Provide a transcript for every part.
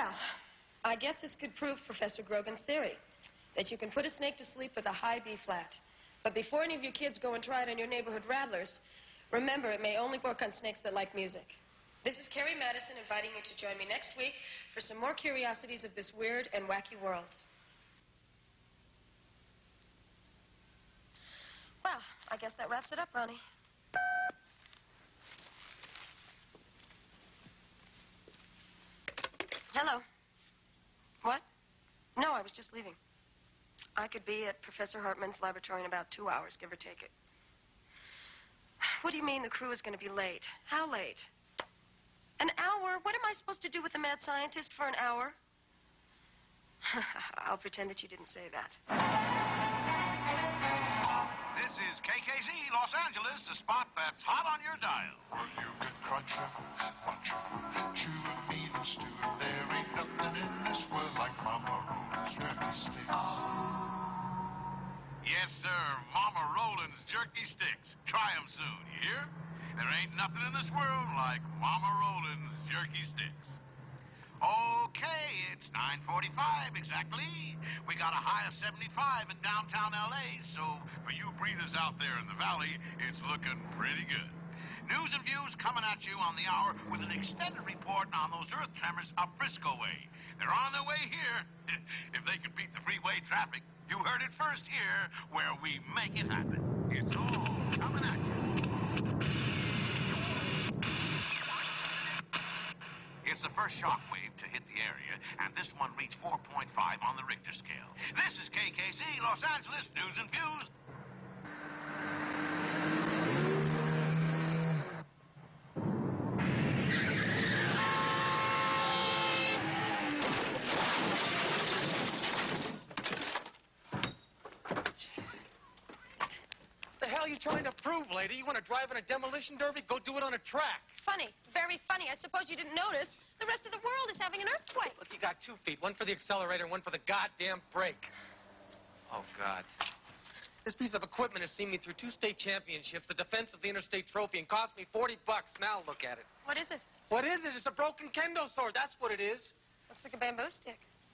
Well, I guess this could prove Professor Grogan's theory, that you can put a snake to sleep with a high B flat. But before any of you kids go and try it on your neighborhood rattlers, remember it may only work on snakes that like music. This is Carrie Madison inviting you to join me next week for some more curiosities of this weird and wacky world. Well, I guess that wraps it up, Ronnie. Hello. What? No, I was just leaving. I could be at Professor Hartman's laboratory in about 2 hours, give or take it. What do you mean the crew is going to be late? How late? An hour? What am I supposed to do with the mad scientist for an hour? I'll pretend that you didn't say that. This is KKZ Los Angeles, the spot that's hot on your dial. Well, you can crunch it, munch it, chew it, eat and stew it. There ain't nothing in this world like Mama Roland's jerky sticks. Yes, sir, Mama Roland's jerky sticks. Try 'em soon, you hear? There ain't nothing in this world like Mama Roland's jerky sticks. Okay, it's 9:45 exactly. We got a high of 75 in downtown L.A., so for you breathers out there in the valley, it's looking pretty good. News and views coming at you on the hour with an extended report on those earth tremors up Frisco way. They're on their way here. If they can beat the freeway traffic, you heard it first here, where we make it happen. It's all coming at you. It's the first shock wave to hit the area, and this one reached 4.5 on the Richter scale. This is KKZ Los Angeles News and Views. What the hell are you trying to prove, lady? You want to drive in a demolition derby? Go do it on a track. Funny, very funny. I suppose you didn't notice. The rest of the world is having an earthquake. Look, you got 2 feet. One for the accelerator and one for the goddamn brake. Oh, God. This piece of equipment has seen me through 2 state championships, the defense of the interstate trophy, and cost me $40. Now look at it. What is it? What is it? It's a broken kendo sword. That's what it is. Looks like a bamboo stick.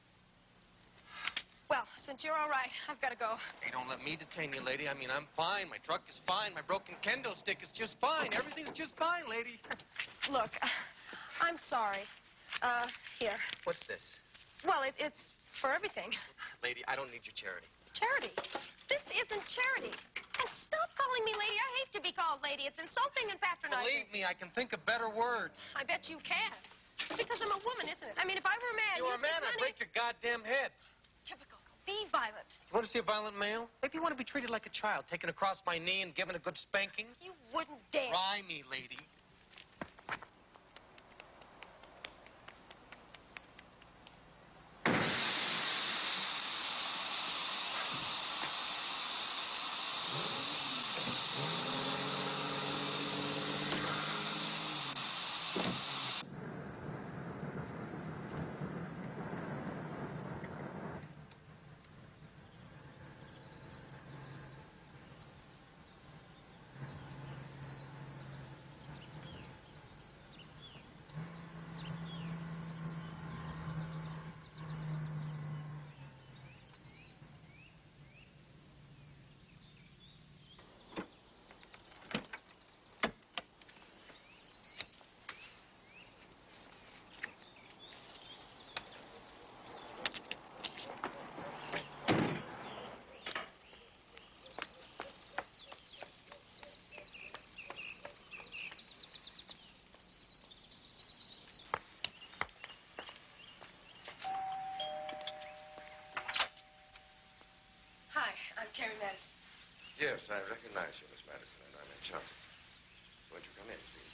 Well, since you're all right, I've got to go. Hey, don't let me detain you, lady. I mean, I'm fine. My truck is fine. My broken kendo stick is just fine. Everything's just fine, lady. Look, I'm sorry. Here. What's this? Well, it's for everything. Lady, I don't need your charity. Charity? This isn't charity. And stop calling me lady. I hate to be called lady. It's insulting and patronizing. Believe me, I can think of better words. I bet you can. Because I'm a woman, isn't it? I mean, if I were a man... If you were a man, I'd break your goddamn head. Typical. Be violent. You want to see a violent male? Maybe you want to be treated like a child, taken across my knee and given a good spanking? You wouldn't dare. Try me, lady. Hi, I'm Carrie Madison. Yes, I recognize you, Miss Madison, and I'm enchanted. Won't you come in, please?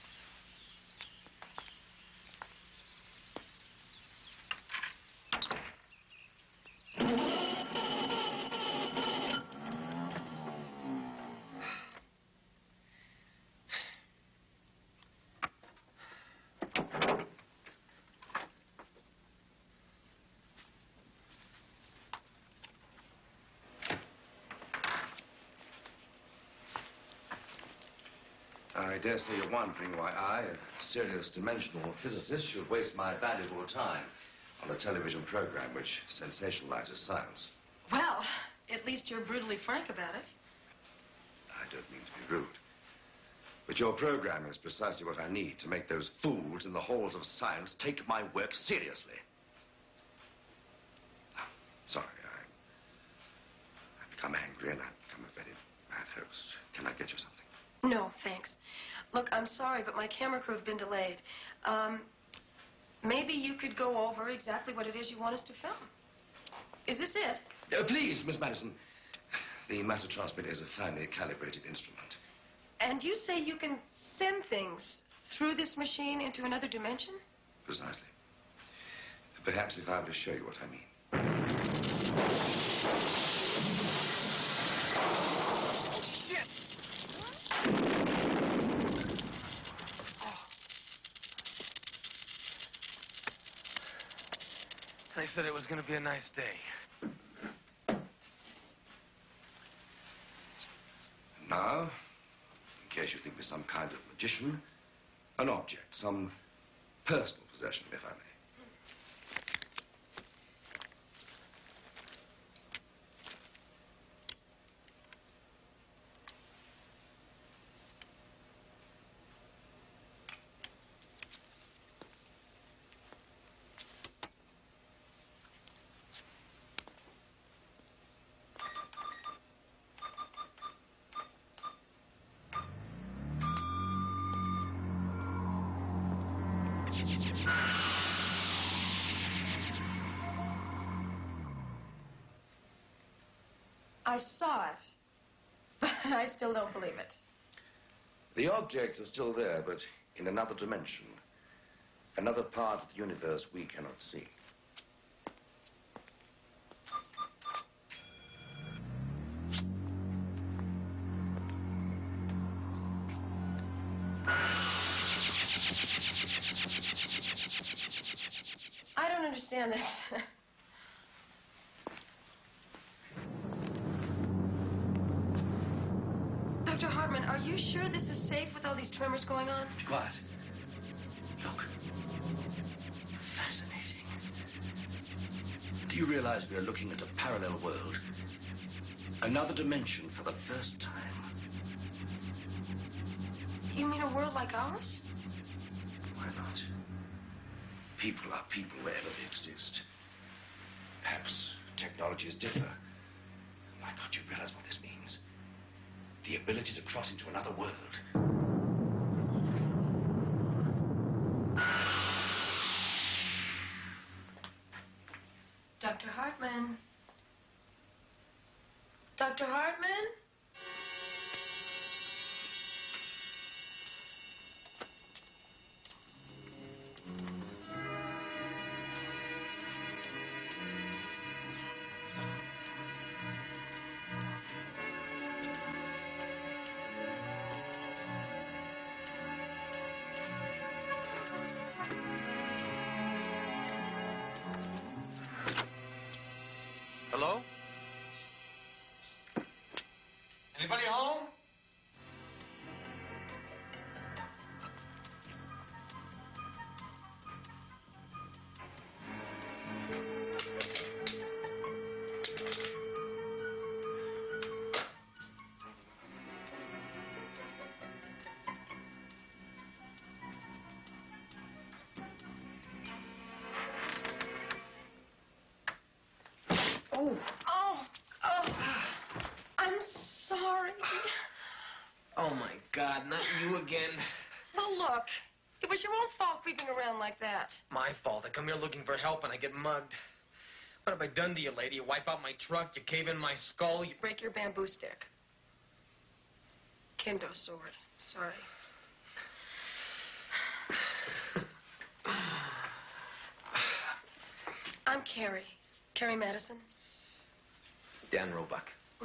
I dare say you're wondering why I, a serious dimensional physicist, should waste my valuable time on a television program which sensationalizes science. Well, at least you're brutally frank about it. I don't mean to be rude. But your program is precisely what I need to make those fools in the halls of science take my work seriously. Oh, sorry, I've become angry and I've become a very bad host. Can I get you something? No, thanks. Look, I'm sorry, but my camera crew have been delayed. Maybe you could go over exactly what it is you want us to film. Is this it? Please, Miss Madison. The matter transmitter is a finely calibrated instrument. And you say you can send things through this machine into another dimension? Precisely. Perhaps if I were to show you what I mean. Shit! They said it was going to be a nice day. Now, in case you think me some kind of magician, an object, some personal possession, if I may. I saw it, but I still don't believe it. The objects are still there, but in another dimension. Another part of the universe we cannot see. I don't understand this. Dr. Hartman, are you sure this is safe with all these tremors going on? Be quiet. Look. Fascinating. Do you realize we are looking at a parallel world? Another dimension for the first time. You mean a world like ours? Why not? People are people wherever they exist. Perhaps technologies differ. Why can't you realize what this means? The ability to cross into another world. Dr. Hartman? Dr. Hartman? Hello? Anybody home? Oh. I'm sorry. Oh, my God, not you again. Well, look. It was your own fault creeping around like that. My fault. I come here looking for help and I get mugged. What have I done to you, lady? You wipe out my truck, you cave in my skull, you... Break your bamboo stick. Kendo sword. Sorry. I'm Carrie. Carrie Madison. Dan Roebuck. I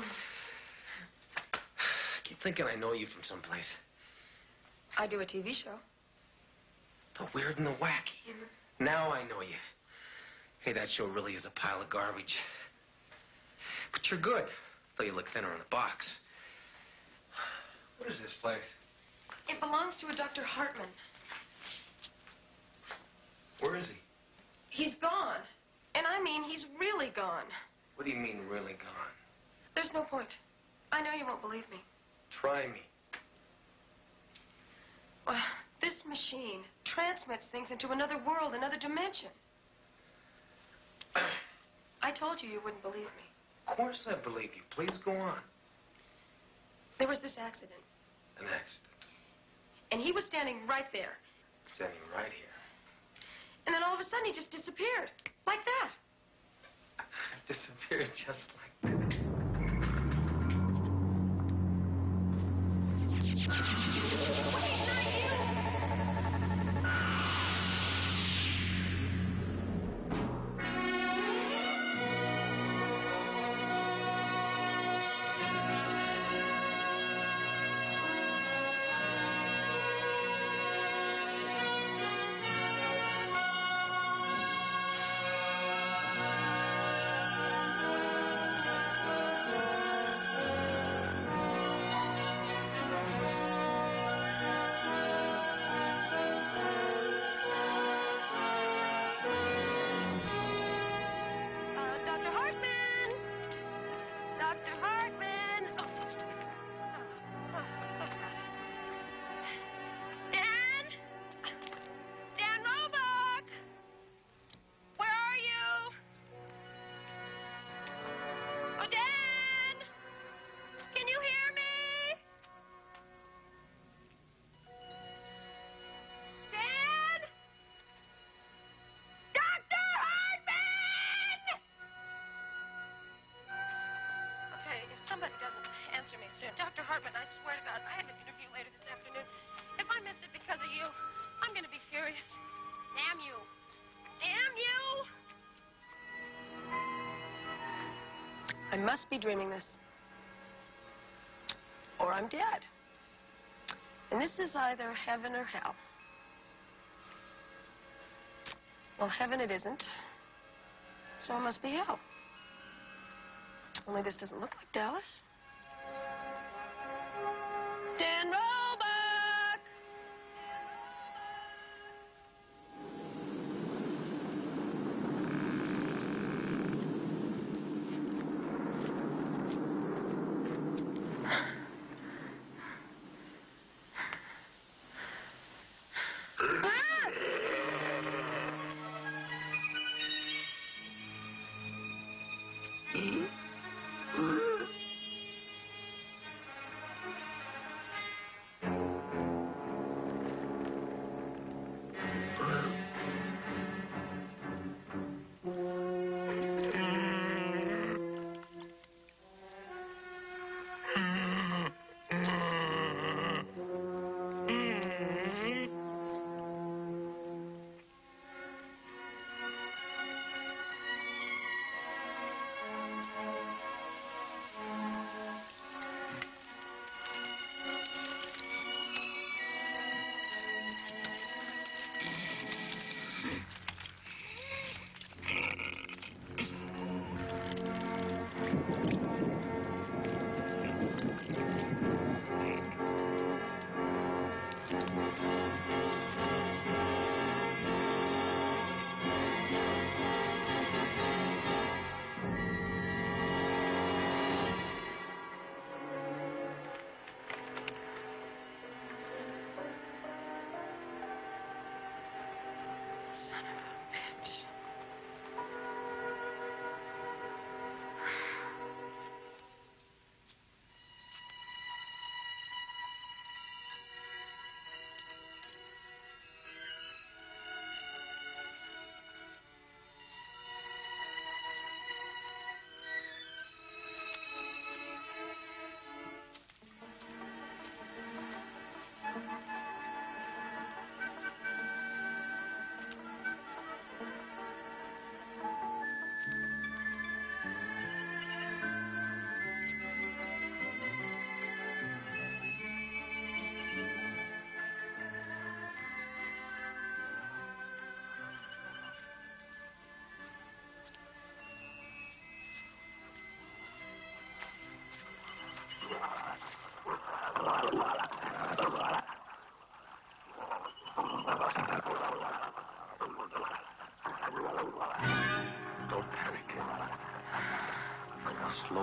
keep thinking I know you from someplace. I do a TV show. The weird and the wacky. Now I know you. Hey, that show really is a pile of garbage. But you're good, though you look thinner in the box. What is this place? It belongs to a Dr. Hartman. Where is he? He's gone. I mean he's really gone. What do you mean, really gone? There's no point. I know you won't believe me. Try me. Well, this machine transmits things into another world, another dimension. I told you you wouldn't believe me. Of course I believe you. Please go on. There was this accident, An accident. and he was standing right there. Standing right here. And then all of a sudden he just disappeared. Like that. Disappeared just like that. Dr. Hartman! Dr. Hartman! Dan? Dan Roebuck! Where are you? Oh, Dan! Can you hear me? Dan? Dr. Hartman! I'll tell you, if somebody doesn't answer me soon, Dr. Hartman, I swear to God, I have an interview later this afternoon. If I miss it because of you, I'm going to be furious. Damn you. Damn you! I must be dreaming this. Or I'm dead. And this is either heaven or hell. Well, heaven it isn't. So it must be hell. Only this doesn't look like Dallas. Dan Roebuck!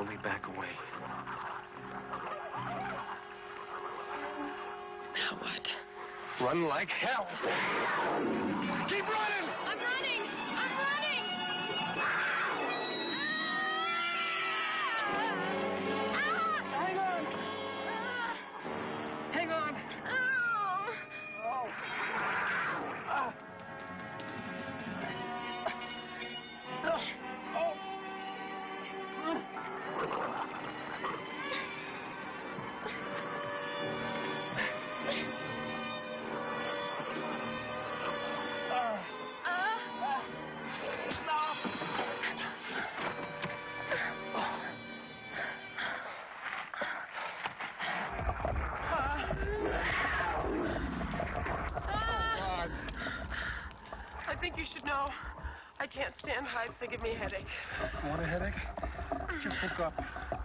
slowly back away. Now what? Run like hell. Keep running! I'm running! I'm running! Hang on! Hang on! Oh. I think you should know. I can't stand heights. They give me a headache. You want a headache? Just look up.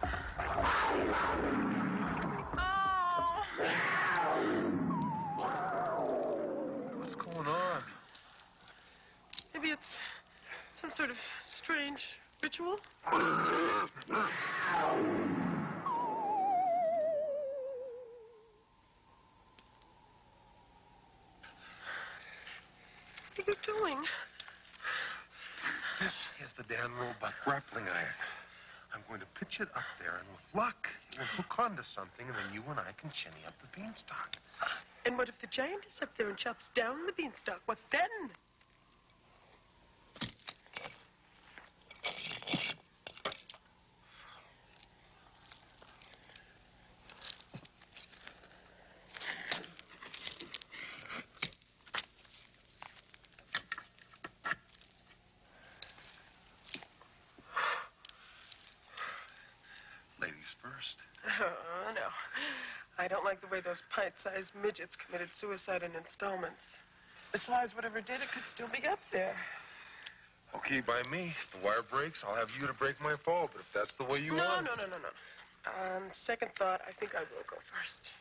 Oh! What's going on? Maybe it's some sort of strange ritual. What are you doing? This is the Dan Roebuck grappling iron. I'm going to pitch it up there, and with luck, it will hook onto something, and then you and I can shinny up the beanstalk. And what if the giant is up there and chops down the beanstalk? What then? Ladies first. Oh, no. I don't like the way those pint-sized midgets committed suicide in installments. Besides, whatever did it could still be up there. Okay, by me. If the wire breaks, I'll have you to break my fall, but if that's the way you want it... No. On second thought, I think I will go first.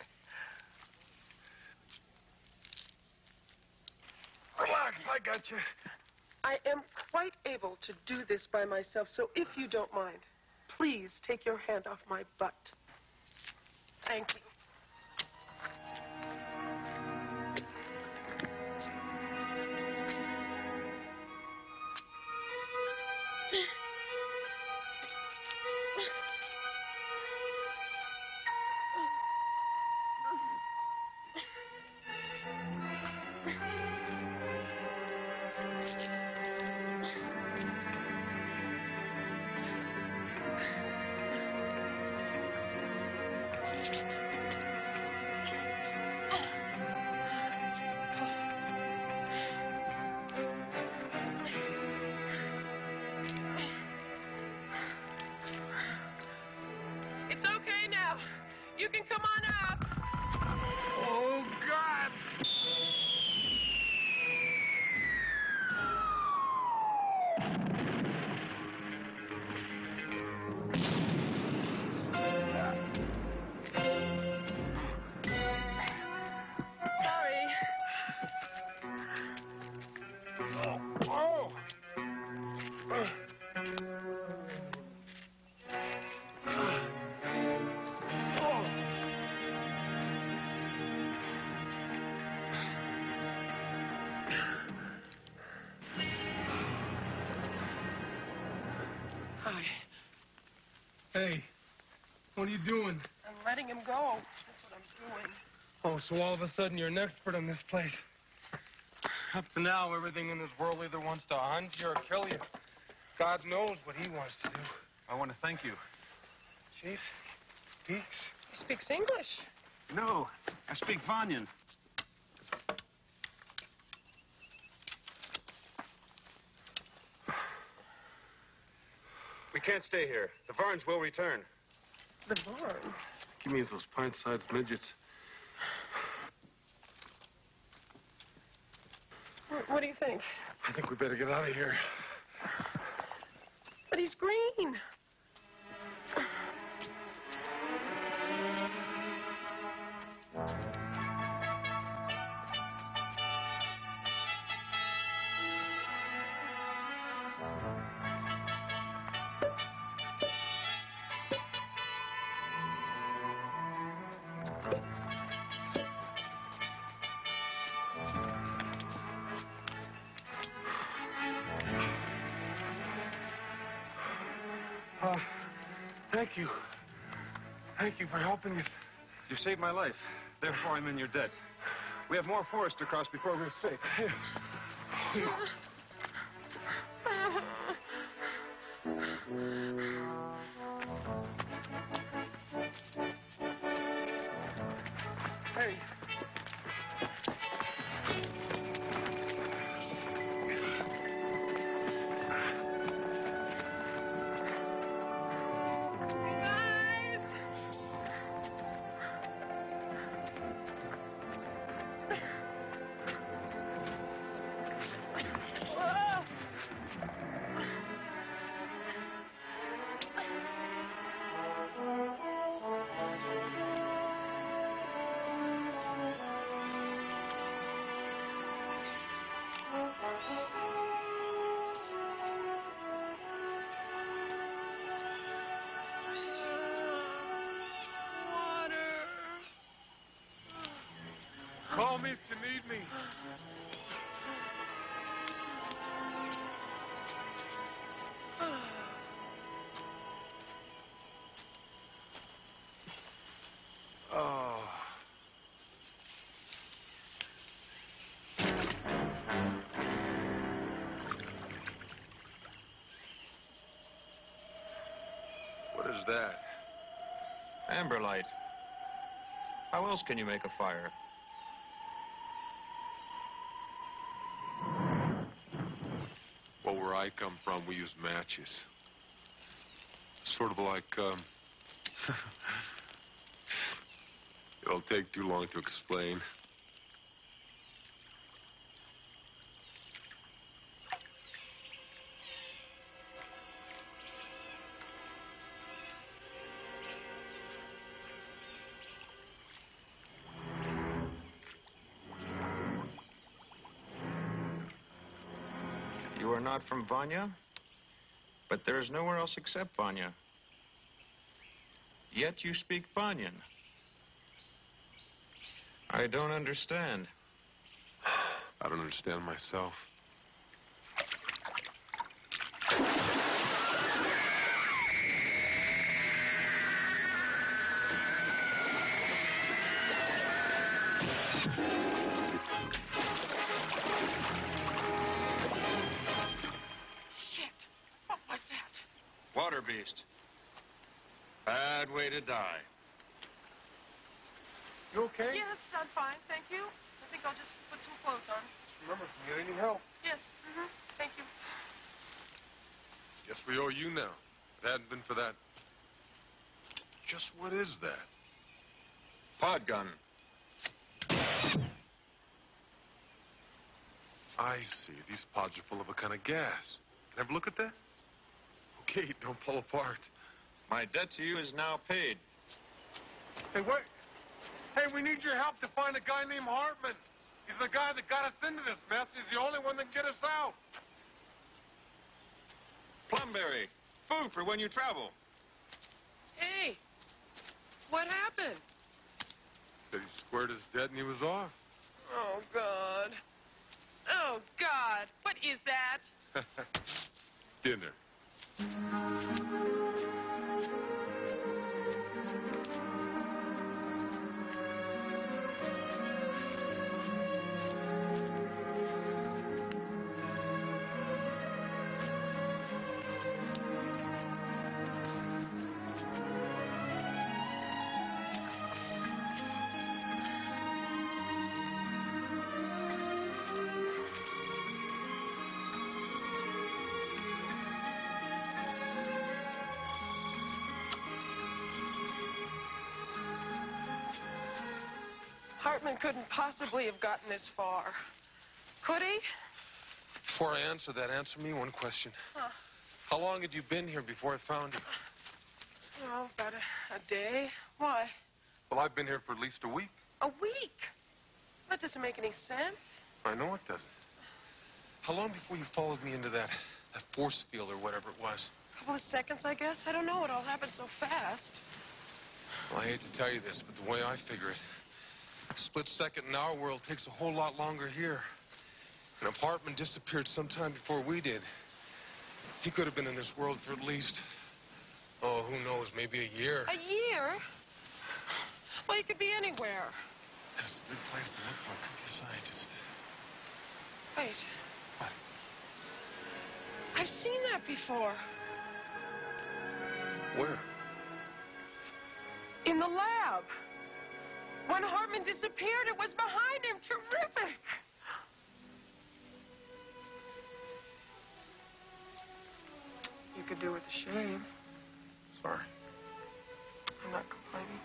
Relax, I got you. I am quite able to do this by myself, so if you don't mind, please take your hand off my butt. Thank you. It's okay now. You can come on up. Oh, God! Sorry. Oh! Hi. Hey, what are you doing? I'm letting him go. That's what I'm doing. Oh, so all of a sudden you're an expert on this place. Up to now, everything in this world either wants to hunt you or kill you. God knows what he wants to do. I want to thank you. Chief speaks. He speaks English. No, I speak Vanyan. We can't stay here. The Varns will return. The Barnes. He means those pint-sized midgets. What do you think? I think we better get out of here. But he's green. Thank you. Thank you for helping us. You saved my life. Therefore, I'm in your debt. We have more forest to cross before we're safe. Yes. Hey. Call me if you need me. Oh. What is that? Amber light. How else can you make a fire? Well, where I come from, we use matches. Sort of like, it'll take too long to explain. You are not from Vanya, but there is nowhere else except Vanya. Yet you speak Vanyan. I don't understand. I don't understand myself. Water beast. Bad way to die. You okay? Yes, I'm fine, thank you. I think I'll just put some clothes on. Remember, if you need any help. Yes, thank you. Guess we owe you now. If it hadn't been for that. Just what is that? Pod gun. I see. These pods are full of a kind of gas. Can I have a look at that? Okay, don't fall apart. My debt to you is now paid. Hey, wait. Hey, we need your help to find a guy named Hartman. He's the guy that got us into this mess. He's the only one that can get us out. Plumberry. Food for when you travel. Hey, what happened? Said he squared his debt and he was off. Oh, God. Oh, God. What is that? Dinner. Hartman couldn't possibly have gotten this far. Could he? Before I answer that, answer me one question. Huh. How long had you been here before I found you? Oh, about a day. Why? Well, I've been here for at least a week. A week? That doesn't make any sense. I know it doesn't. How long before you followed me into that force field or whatever it was? A couple of seconds, I guess. I don't know. It all happened so fast. Well, I hate to tell you this, but the way I figure it, a split second in our world takes a whole lot longer here. And if Hartman disappeared sometime before we did, he could have been in this world for at least Oh, who knows? Maybe a year. A year? Well, you could be anywhere. It's a good place to look for a cookie scientist. Wait. What? I've seen that before. Where? In the lab. When Hartman disappeared, it was behind him. Terrific. You could do with a shave. Sorry. I'm not complaining.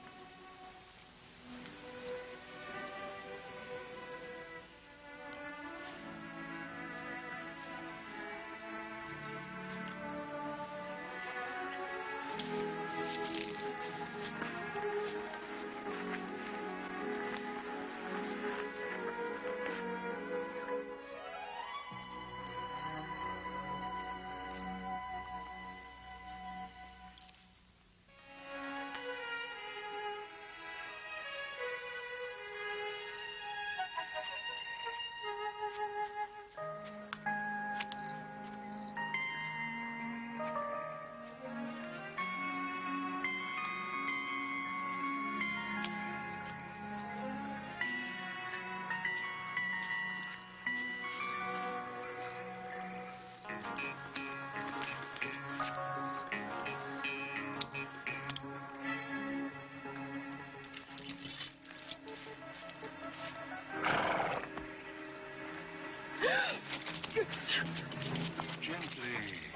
Gently.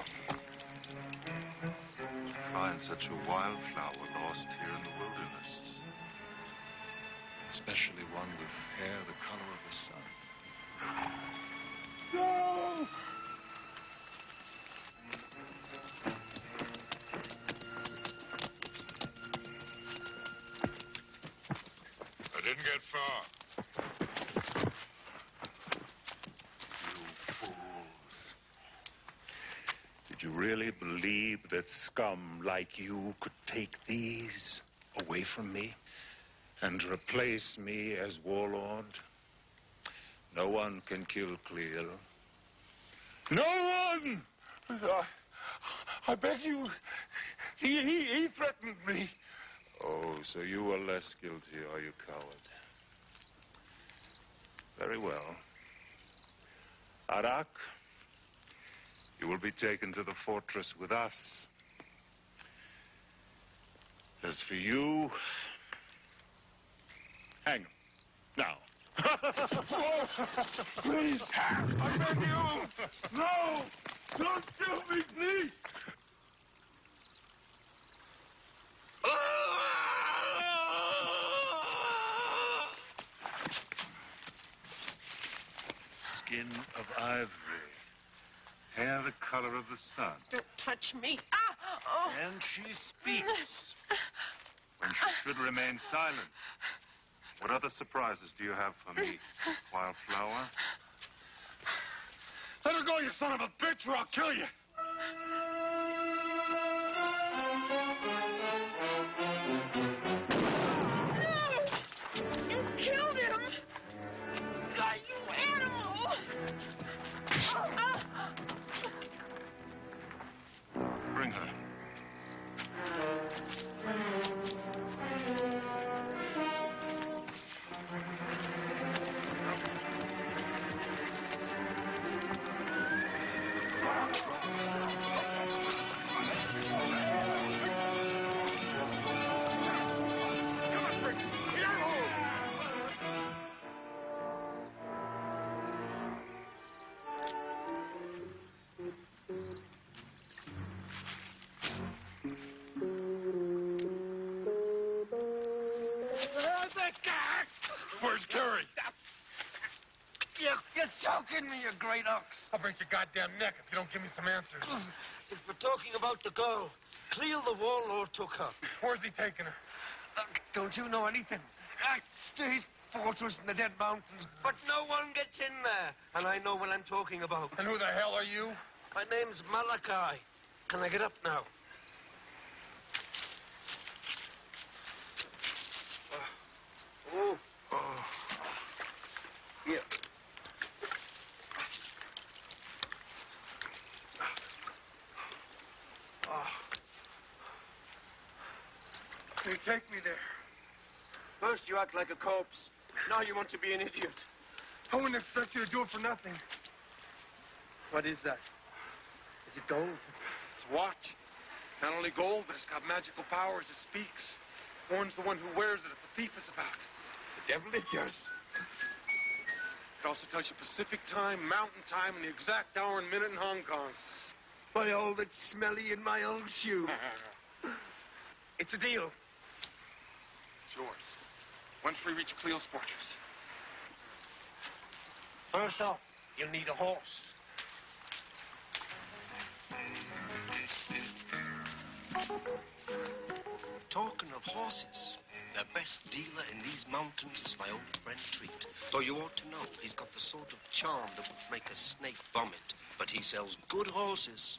To find such a wildflower lost here in the wilderness. Especially one with hair the color of the sun. No! I didn't get far. You fools. Did you really believe that scum like you could take these away from me and replace me as warlord? No one can kill Cleo. No one! I beg you. He threatened me. Oh, so you are less guilty, are you, coward? Very well. Arak, you will be taken to the fortress with us. As for you, hang him. Now. Please, I beg you. No! Don't kill me, please. Skin of ivory. Hair the color of the sun. Don't touch me. Ah! Oh. And she speaks. When she should remain silent. What other surprises do you have for me, wildflower? Let her go, you son of a bitch, or I'll kill you. No! You killed him! God, you animal! Bring her. Where's Carrie? You're choking me, you great ox. I'll break your goddamn neck if you don't give me some answers. If we're talking about the girl, Cleo the warlord took her. Where's he taking her? Don't you know anything? To his fortress in the Dead Mountains. But no one gets in there. And I know what I'm talking about. And who the hell are you? My name's Malachi. Can I get up now? Here. take me there. First you act like a corpse. Now you want to be an idiot. I wouldn't expect you to do it for nothing. What is that? Is it gold? It's a watch. Not only gold, but it's got magical powers. It speaks. Warns the one who wears it if the thief is about. The devil it does. It also tells you Pacific time, mountain time, and the exact hour and minute in Hong Kong. By all that's smelly in my old shoe. It's a deal. It's yours. Once we reach Cleo's fortress. First off, you'll need a horse. Talking of horses, the best dealer in these mountains is my old friend Treat. Though you ought to know, he's got the sort of charm that would make a snake vomit. But he sells good horses.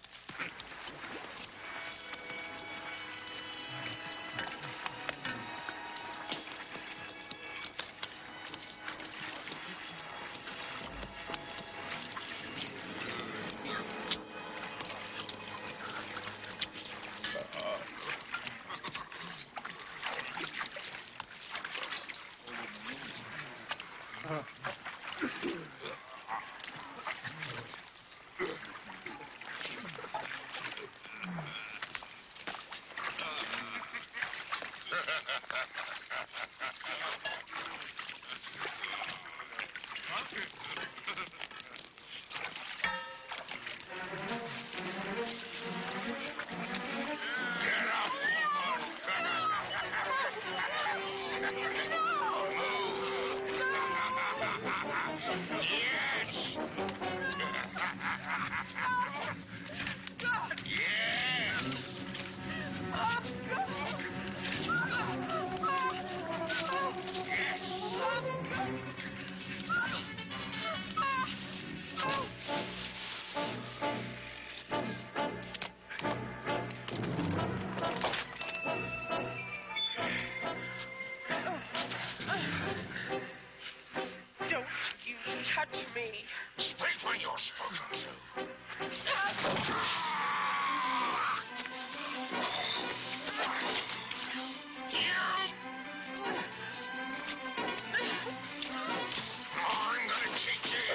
Don't you touch me. Speak when you're spoken to. I'm gonna teach you.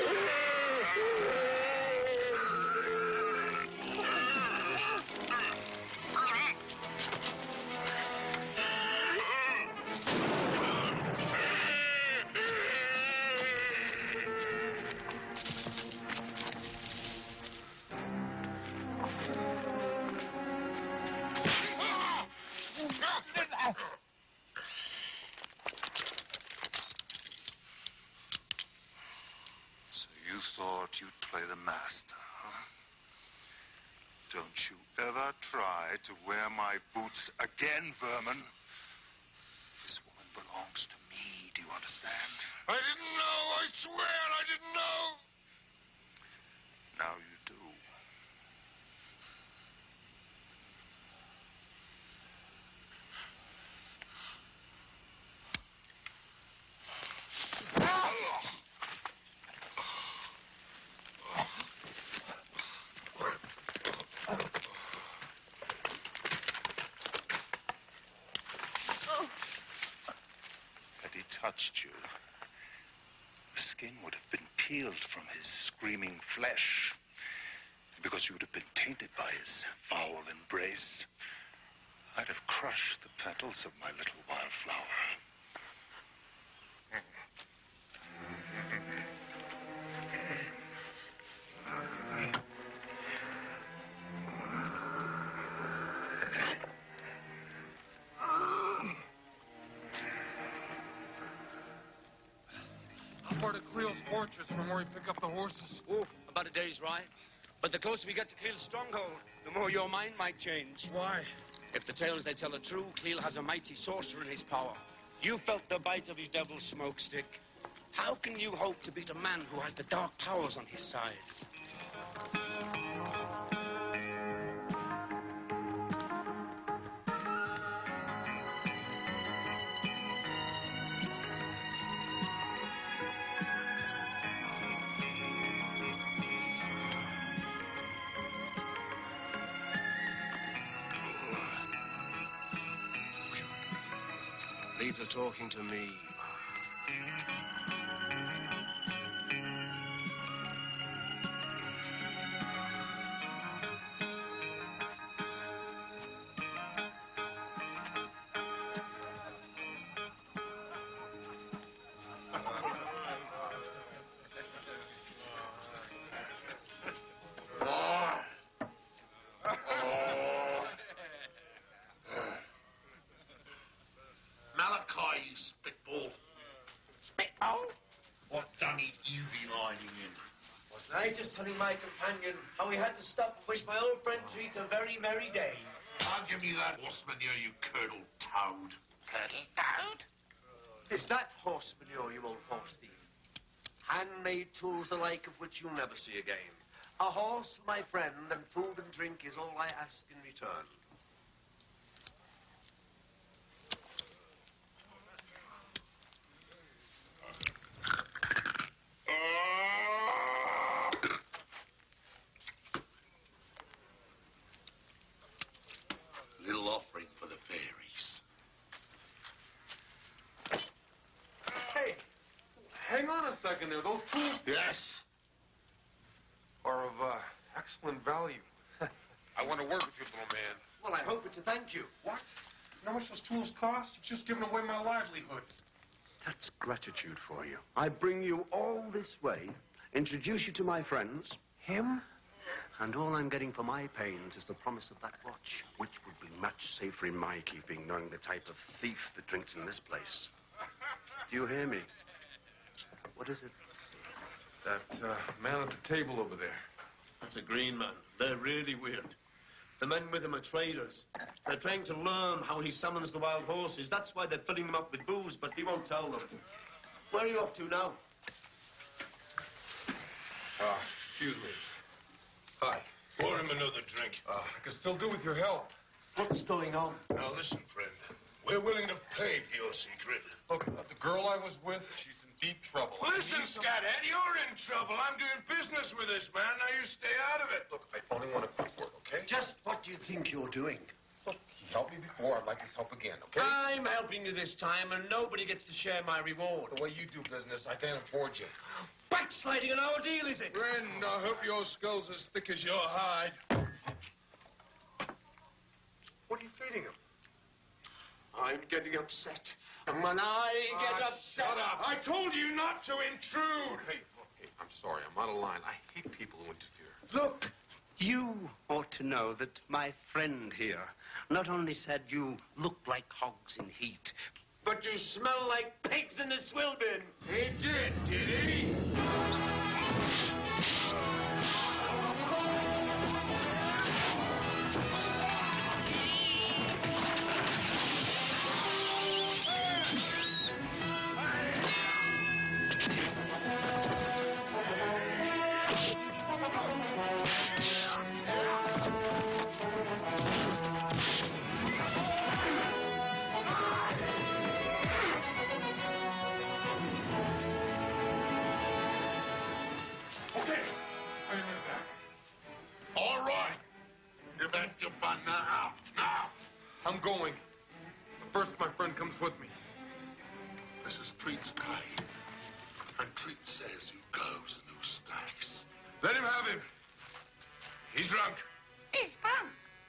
So you thought you'd play the master, huh? Don't you ever try to wear my boots again, vermin. This woman belongs to me, do you understand? I didn't know. I swear I didn't know. Now you do. Had he touched you, the skin would have been peeled from his screaming flesh. Because you would have been tainted by his foul embrace, I'd have crushed the petals of my little wildflower. How far to Cleo's fortress from where we pick up the horses? Oh, about a day's ride. But the closer we get to Cleel's stronghold, the more your mind might change. Why? If the tales they tell are true, Cleel has a mighty sorcerer in his power. You felt the bite of his devil's smoke stick. How can you hope to beat a man who has the dark powers on his side? Leave the talking to me. Malachi, you spitball. Spitball? What dunny you be hiding in? I just telling my companion how we had to stop and wish my old friend Treat a very merry day. I'll give you that horse manure, you curdled toad. Curdled toad? It's that horse manure, you old horse thief. Handmade tools the like of which you'll never see again. A horse, my friend, and food and drink is all I ask in return. Little offering for the fairies. Hey, hang on a second there. Those tools Yes. are of excellent value. I want to work with you, little man. Well, I hope to thank you. What? You know how much those tools cost? You've just given away my livelihood. That's gratitude for you. I bring you all this way, introduce you to my friends. Him? And all I'm getting for my pains is the promise of that watch, which would be much safer in my keeping, knowing the type of thief that drinks in this place. Do you hear me? What is it? That man at the table over there. That's a green man. They're really weird. The men with him are traders. They're trying to learn how he summons the wild horses. That's why they're filling them up with booze, but he won't tell them. Where are you off to now? Excuse me. Hi. Pour him another drink. I can still do with your help. What's going on? Now listen, friend. We're willing to pay for your secret. Look, the girl I was with, she's in deep trouble. Listen, Scathead, you're in trouble. I'm doing business with this man. Now you stay out of it. Look, I only want to quit work, okay? Just what do you think you're doing? Look, he helped me before. I'd like his help again, okay? I'm helping you this time, and nobody gets to share my reward. The way you do business, I can't afford you. Backsliding on our deal, is it? Friend, I hope your skull's as thick as your hide. What are you feeding him? I'm getting upset. And when I get upset... Shut up. I told you not to intrude. Hey, look, hey, I'm sorry. I'm out of line. I hate people who interfere. Look, you ought to know that my friend here not only said you look like hogs in heat, But you smell like pigs in the swill bin. He did he? All right. You're back your fun now. Now. I'm going. But first, my friend comes with me. This is Treat's cave. And Treat says who goes and who stays. Let him have him. He's drunk. He's drunk.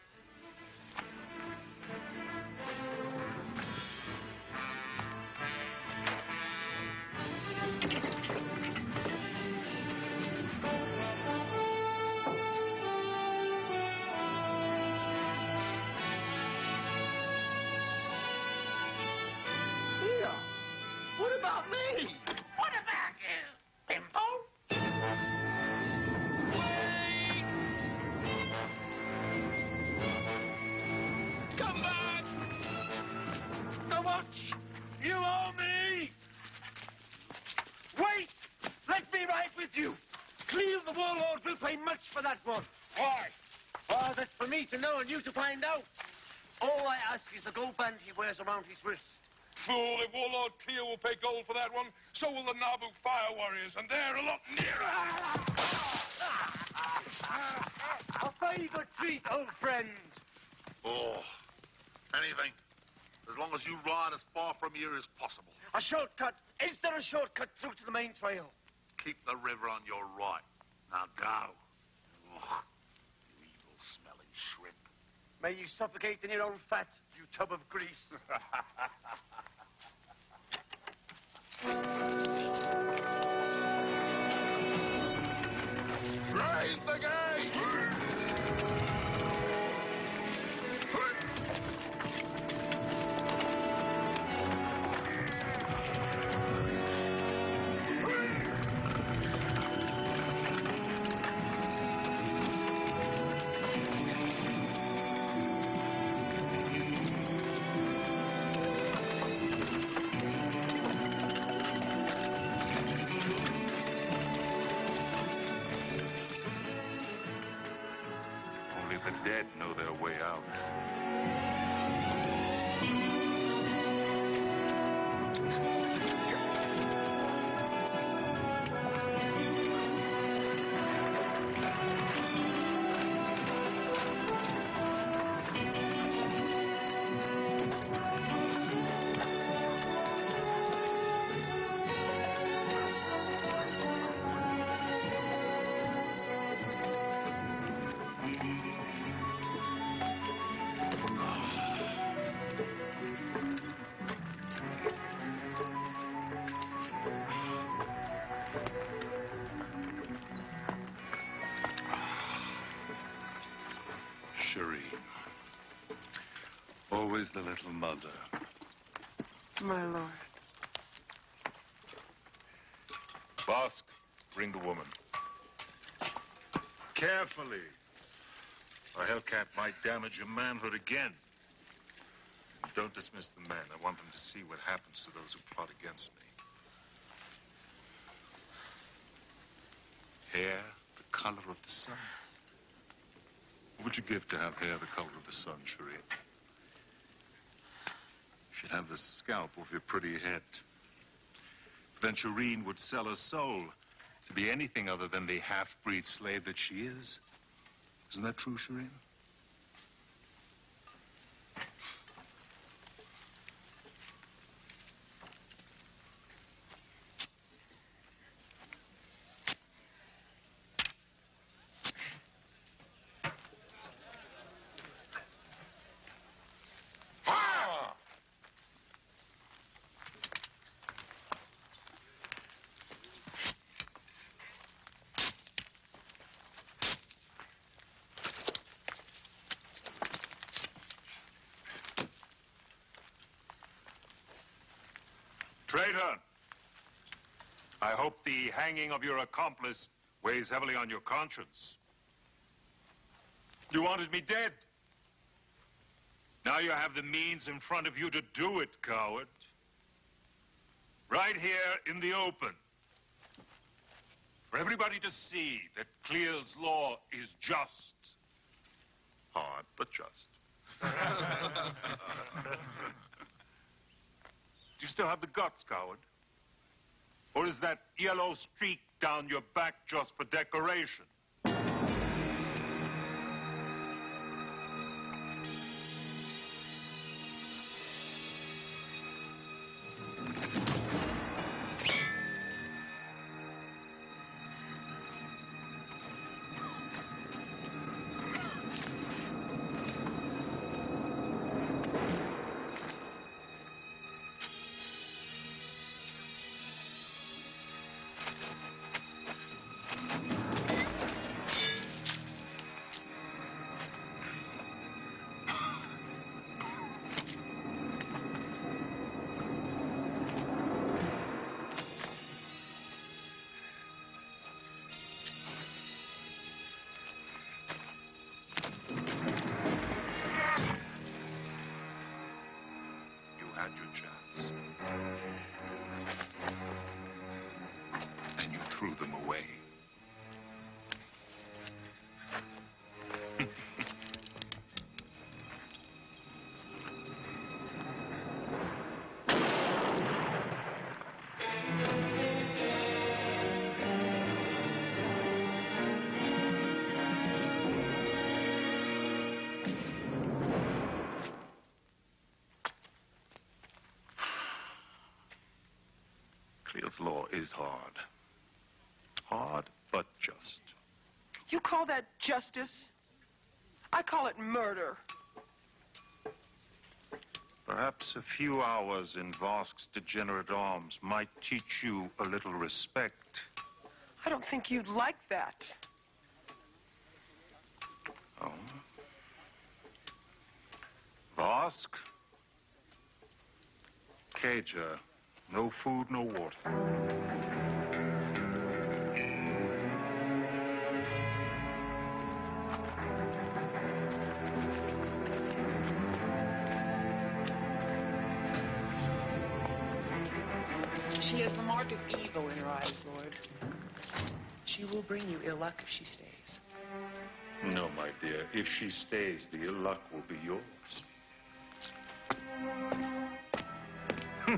What about me? What about you, Bimbo? Come back! How much? You owe me! Wait! Let me ride with you. Cleve the warlord will pay much for that one. Why? Oh, that's for me to know and you to find out. All I ask is the gold band he wears around his wrist. Fool, if Warlord Cleo will pay gold for that one, so will the Nabu Fire Warriors, and they're a lot nearer. A favor treat, old friend. Oh, anything. as long as you ride as far from here as possible. A shortcut? Is there a shortcut through to the main trail? Keep the river on your right. Now go. Ugh, you evil-smelling shrimp. May you suffocate in your own fat, you tub of grease. Raise the gate! Only the dead know their way out. Cherie. Always the little mother. My lord. Bosk, bring the woman. Carefully. A hellcat might damage your manhood again. And don't dismiss the men. I want them to see what happens to those who plot against me. Hair the color of the sun. What would you give to have hair the color of the sun, Cherie? She'd have the scalp off your pretty head. Then Shireen would sell her soul to be anything other than the half-breed slave that she is. Isn't that true, Shireen? Traitor! I hope the hanging of your accomplice weighs heavily on your conscience. You wanted me dead. Now you have the means in front of you to do it, coward. Right here in the open. For everybody to see that Clear's law is just. Hard, but just. Do you still have the guts, coward? Or is that yellow streak down your back just for decoration? Had your chance. And you threw them away. God's law is hard. Hard, but just. You call that justice? I call it murder. Perhaps a few hours in Vosk's degenerate arms might teach you a little respect. I don't think you'd like that. Oh? Vosk? Cager, no food, no water. She has the mark of evil in her eyes, Lord. She will bring you ill luck if she stays. No, my dear. If she stays, the ill luck will be yours. What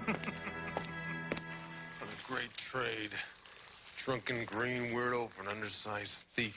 a great trade. Drunken green weirdo for an undersized thief.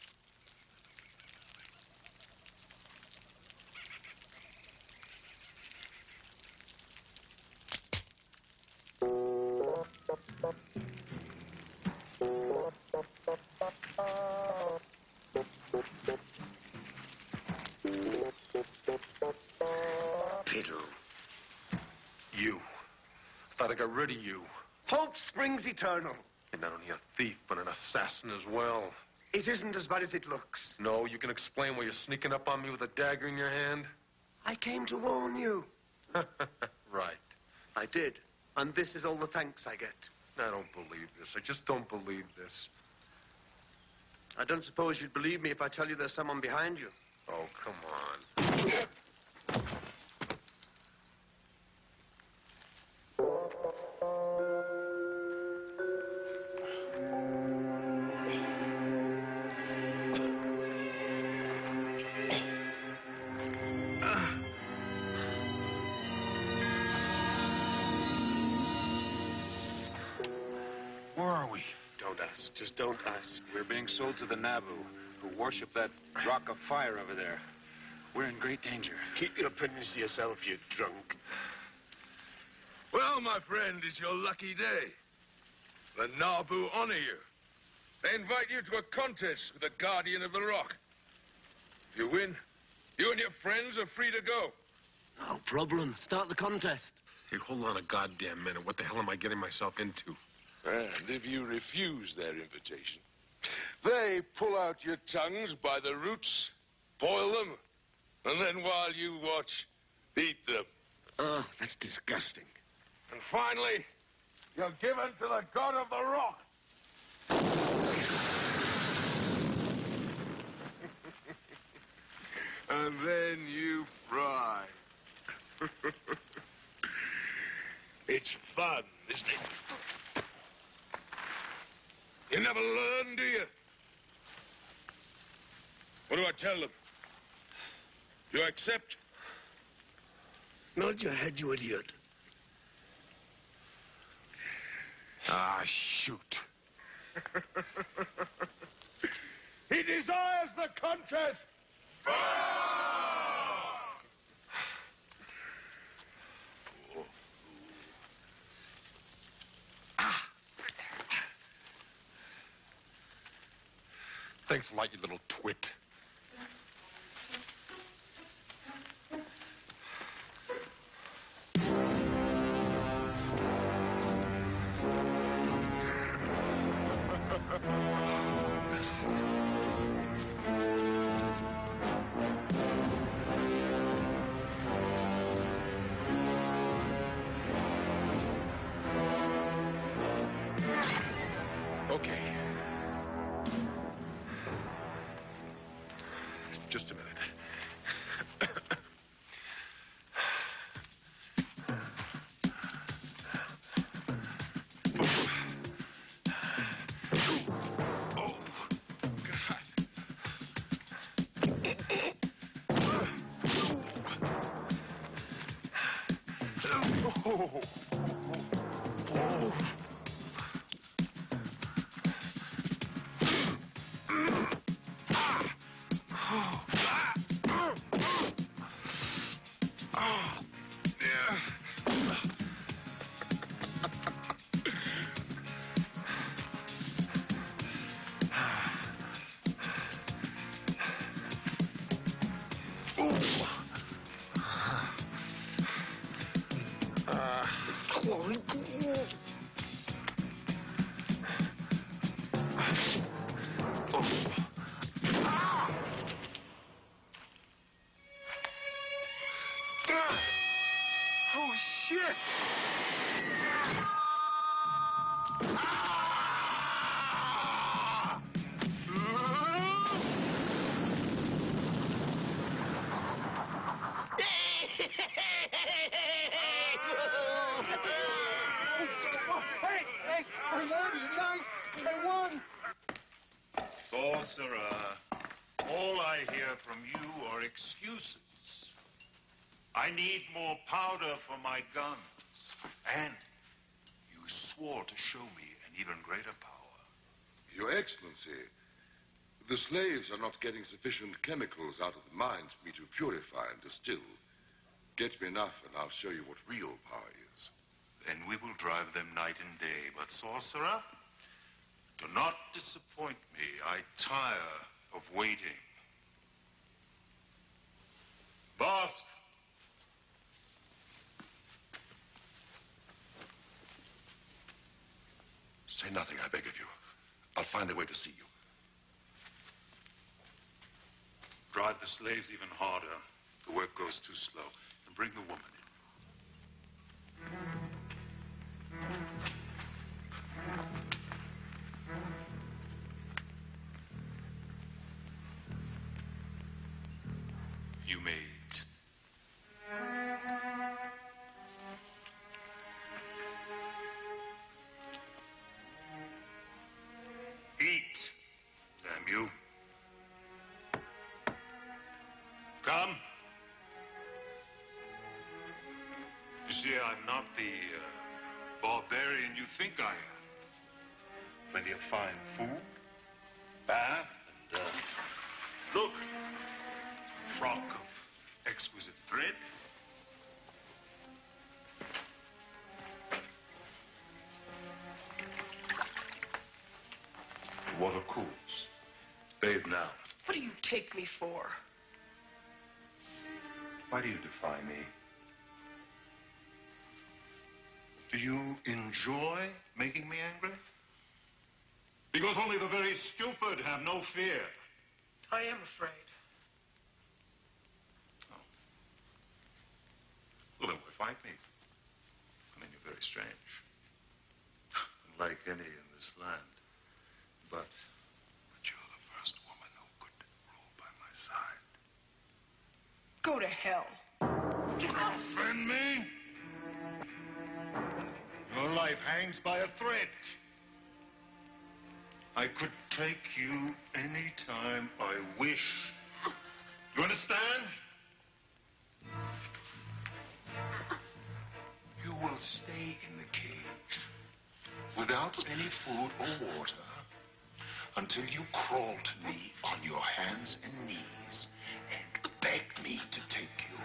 Pedro. You. Thought I got rid of you. Hope springs eternal. You're not only a thief, but an assassin as well. It isn't as bad as it looks. No, you can explain why you're sneaking up on me with a dagger in your hand? I came to warn you. Right. I did. And this is all the thanks I get. I don't believe this. I just don't believe this. I don't suppose you'd believe me if I tell you there's someone behind you. Oh, come on. Where are we? Don't ask. Just don't ask. We're being sold to the Nabu, who worship that rock of fire over there. We're in great danger. Keep your opinions to yourself, you drunk. Well, my friend, it's your lucky day. The Nabu honor you. They invite you to a contest with the Guardian of the Rock. If you win, you and your friends are free to go. No problem. Start the contest. Hey, hold on a goddamn minute. What the hell am I getting myself into? And if you refuse their invitation, they pull out your tongues by the roots, boil them, and then while you watch, eat them. Oh, that's disgusting. And finally, you're given to the God of the Rock. And then you fry. It's fun, isn't it? You never learn, do you? What do I tell them? You accept? Nod your head, you idiot. Ah, shoot. He desires the contest. Thanks a lot, you little twit. Okay. Just a minute. Oh, shit! Hey, I won tonight! I won! Sorcerer, all I hear from you are excuses. I need more powder for my guns. And you swore to show me an even greater power. Your Excellency, the slaves are not getting sufficient chemicals out of the mines for me to purify and distill. Get me enough, and I'll show you what real power is. Then we will drive them night and day. But, sorcerer, do not disappoint me. I tire of waiting. Boss! Say nothing, I beg of you. I'll find a way to see you. Drive the slaves even harder. The work goes too slow. And bring the woman in. You may eat. Eat, damn you. Come. You see, I'm not the barbarian you think I am. Plenty of fine food, bath, and, look, frock of exquisite thread. The water cools. Bathe now. What do you take me for? Why do you defy me? Do you enjoy making me angry? Because only the very stupid have no fear. I am afraid. Oh. Well, then why fight me? I mean, you're very strange. Unlike any in this land. But you're the first woman who could rule by my side. Go to hell. Offend me? Your life hangs by a thread. I could take you any time I wish. You understand? You will stay in the cage without any food or water until you crawl to me on your hands and knees and beg me to take you.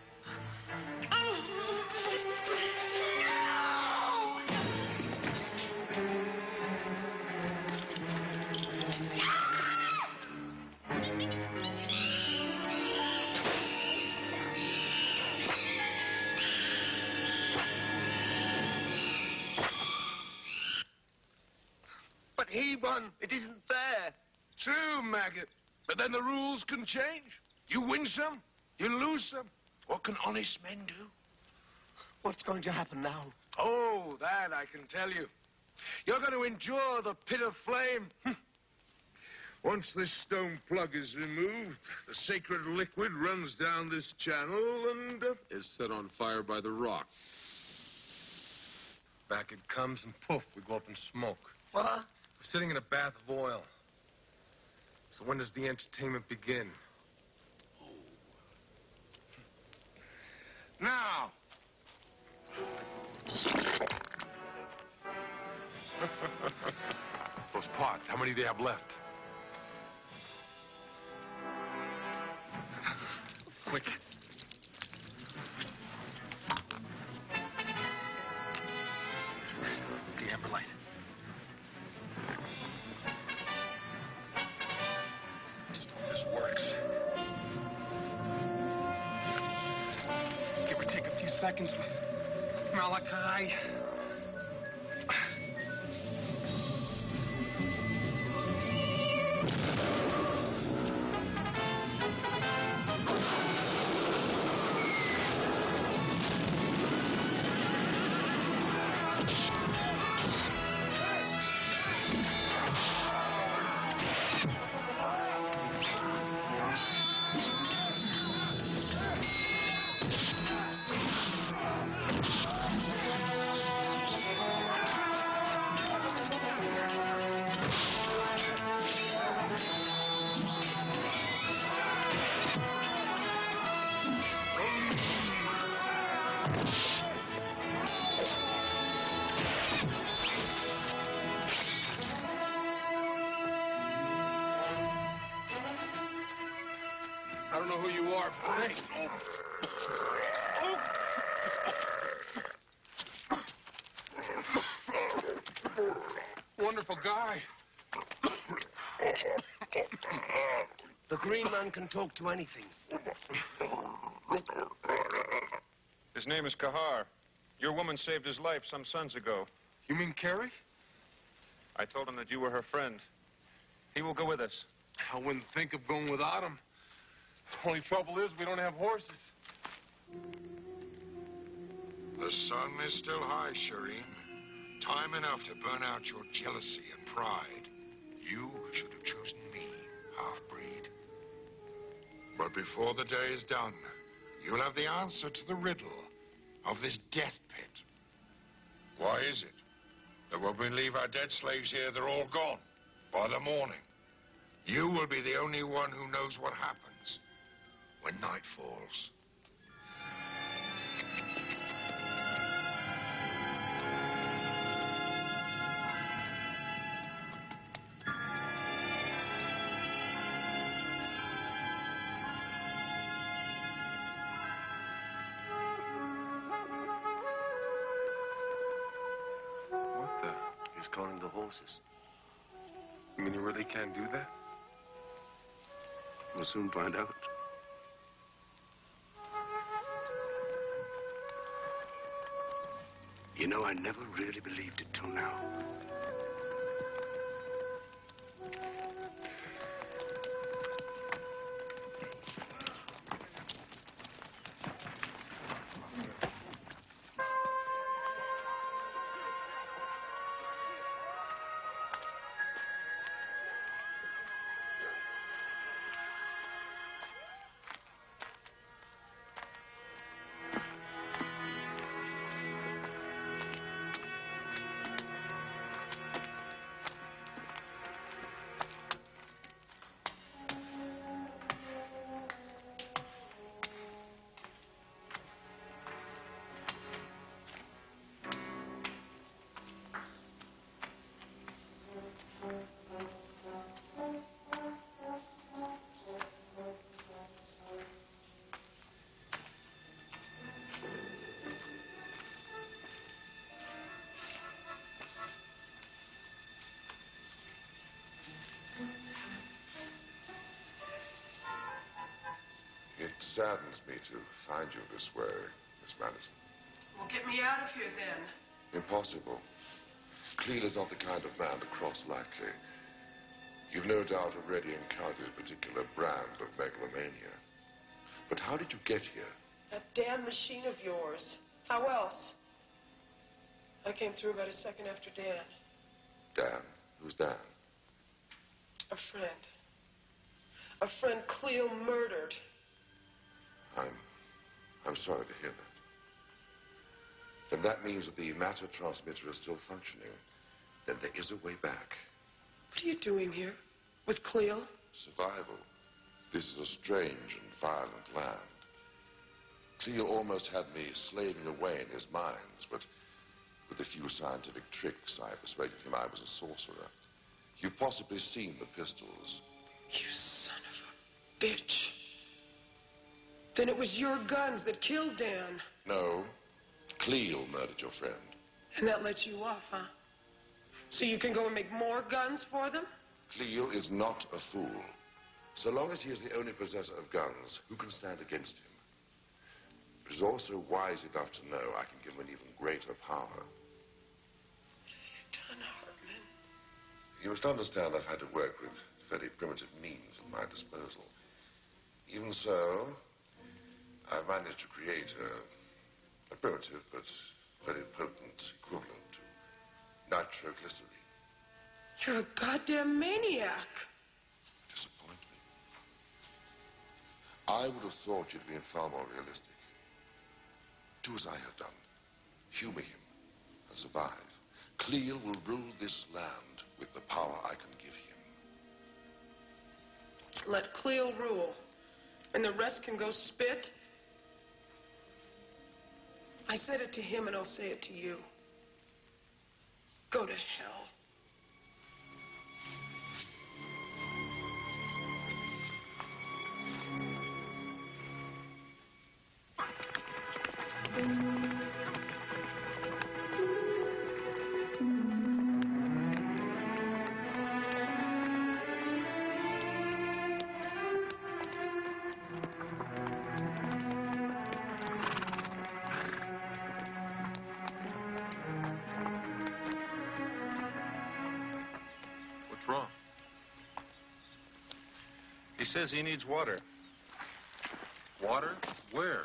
But he won. It isn't fair. True, maggot. But then the rules can change. You win some, you lose some. What can honest men do? What's going to happen now? Oh, that I can tell you. You're going to endure the pit of flame. Once this stone plug is removed, the sacred liquid runs down this channel and is set on fire by the rock. Back it comes, and poof, we go up in smoke. What? We're sitting in a bath of oil. So when does the entertainment begin? Now! Those pots, how many do you have left? Quick. The amber light. Just hope this works. seconds. Malachi. I don't know who you are, but wonderful guy. The green man can talk to anything. His name is Kahar. Your woman saved his life some suns ago. You mean Carrie? I told him that you were her friend. He will go with us. I wouldn't think of going without him. The only trouble is we don't have horses. The sun is still high, Shireen. Time enough to burn out your jealousy and pride. You should have chosen me, half-breed. But before the day is done, you'll have the answer to the riddle of this death pit. Why is it that when we leave our dead slaves here, they're all gone by the morning? You will be the only one who knows what happens when night falls. What the? He's calling the horses. You mean you really can't do that? We'll soon find out. You know, I never really believed it till now. It saddens me to find you this way, Miss Madison. Well, get me out of here then. Impossible. Cleel is not the kind of man to cross lightly. You've no doubt already encountered a particular brand of megalomania. But how did you get here? That damn machine of yours. How else? I came through about a second after Dan. Dan? Who's Dan? A friend. A friend Cleo murdered. I'm sorry to hear that. Then that means that the matter transmitter is still functioning. Then there is a way back. What are you doing here? With Cleo? Survival. This is a strange and violent land. Cleo almost had me slaving away in his mines, but with a few scientific tricks, I persuaded him I was a sorcerer. You've possibly seen the pistols. You son of a bitch. Then it was your guns that killed Dan. No. Cleo murdered your friend. And that lets you off, huh? So you can go and make more guns for them? Cleo is not a fool. So long as he is the only possessor of guns, who can stand against him? But he's also wise enough to know I can give him an even greater power. What have you done, Hartman? You must understand I've had to work with very primitive means at my disposal. Even so, I've managed to create a primitive but very potent equivalent to nitroglycerine. You're a goddamn maniac. Disappoint me. I would have thought you'd been far more realistic. Do as I have done. Humor him and survive. Cleel will rule this land with the power I can give him. Let Cleo rule, and the rest can go spit. I said it to him, and I'll say it to you. Go to hell. What's wrong? He says he needs water. Water? Where?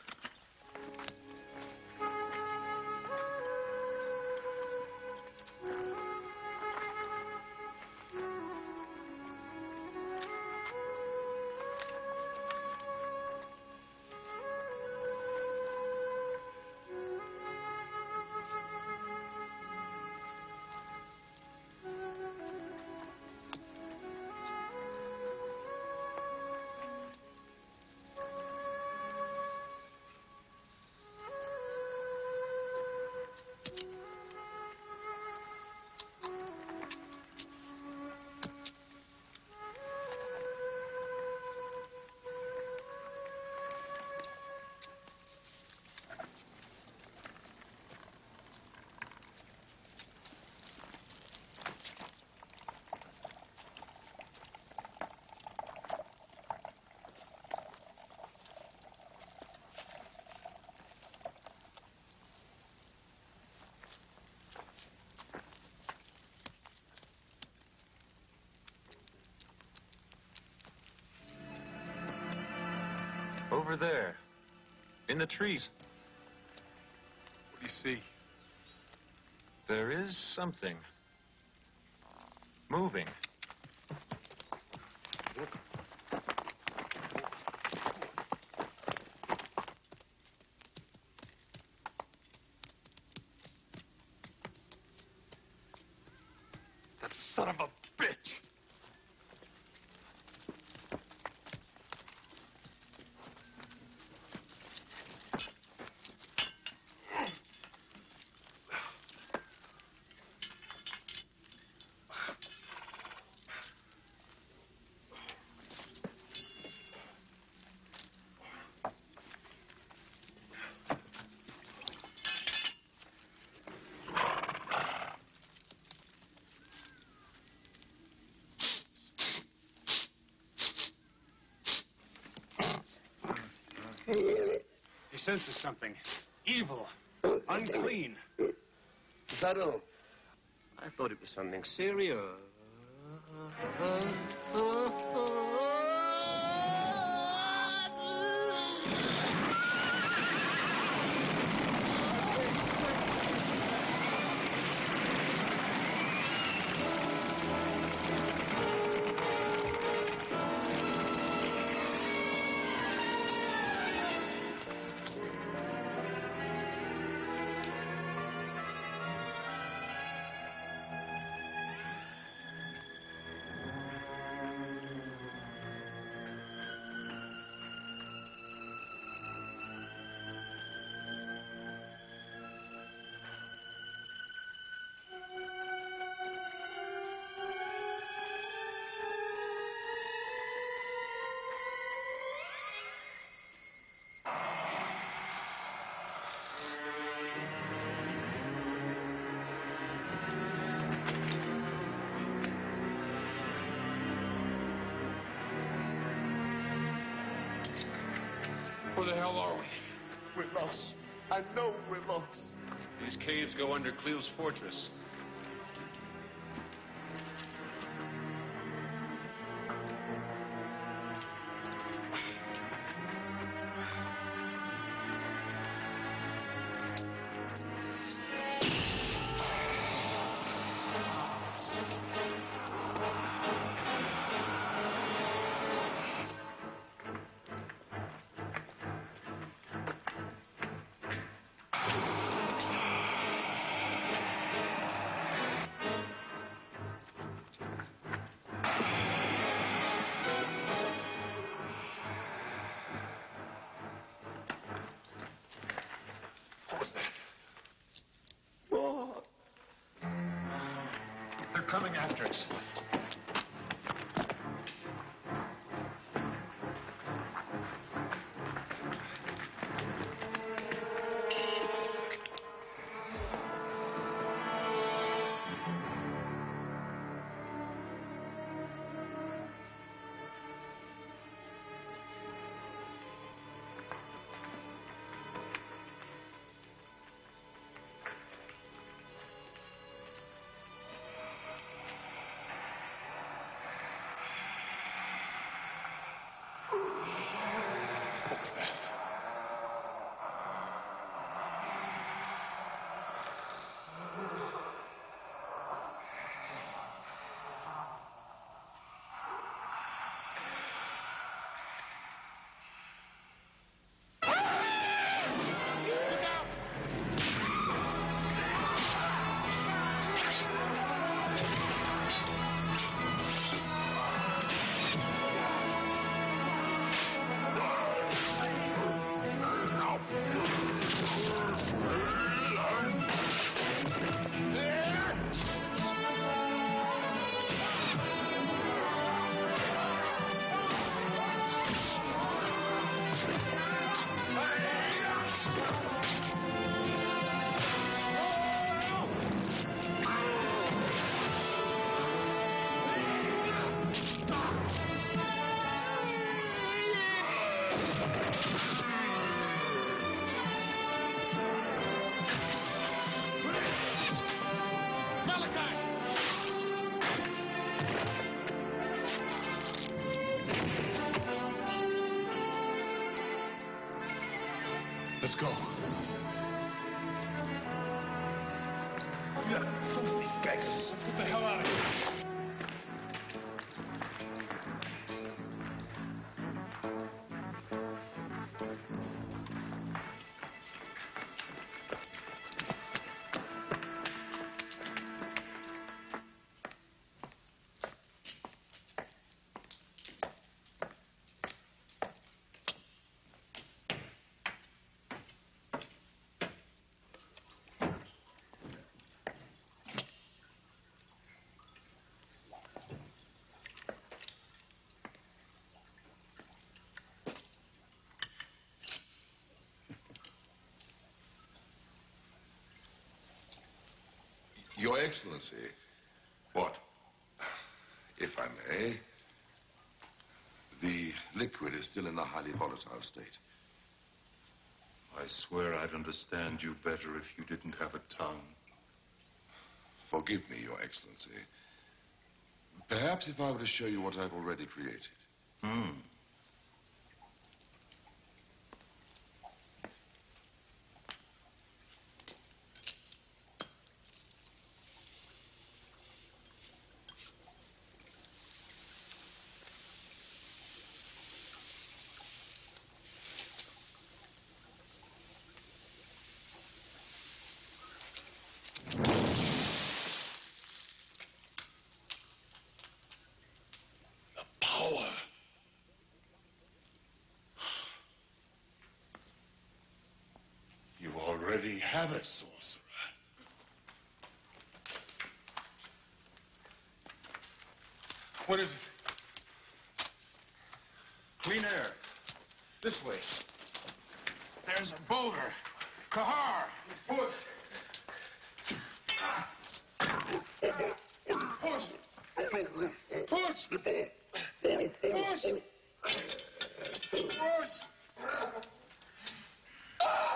Over there. In the trees. What do you see? There is something. Moving. That son of a bitch! He senses something. Evil. Unclean. Is that all? I thought it was something serious. Where the hell are we? we're lost. I know we're lost. These caves go under Cleo's fortress. They're coming after us. Let's go. Yeah, don't be beggars. Get the hell out of here. Your Excellency. What? If I may, the liquid is still in a highly volatile state. I swear I'd understand you better if you didn't have a tongue. Forgive me, Your Excellency. Perhaps if I were to show you what I've already created. Power. You already have it, sorcerer. What is it? Clean air. This way. There's a boulder. Kahar! Push! Push! Push! Push! Push!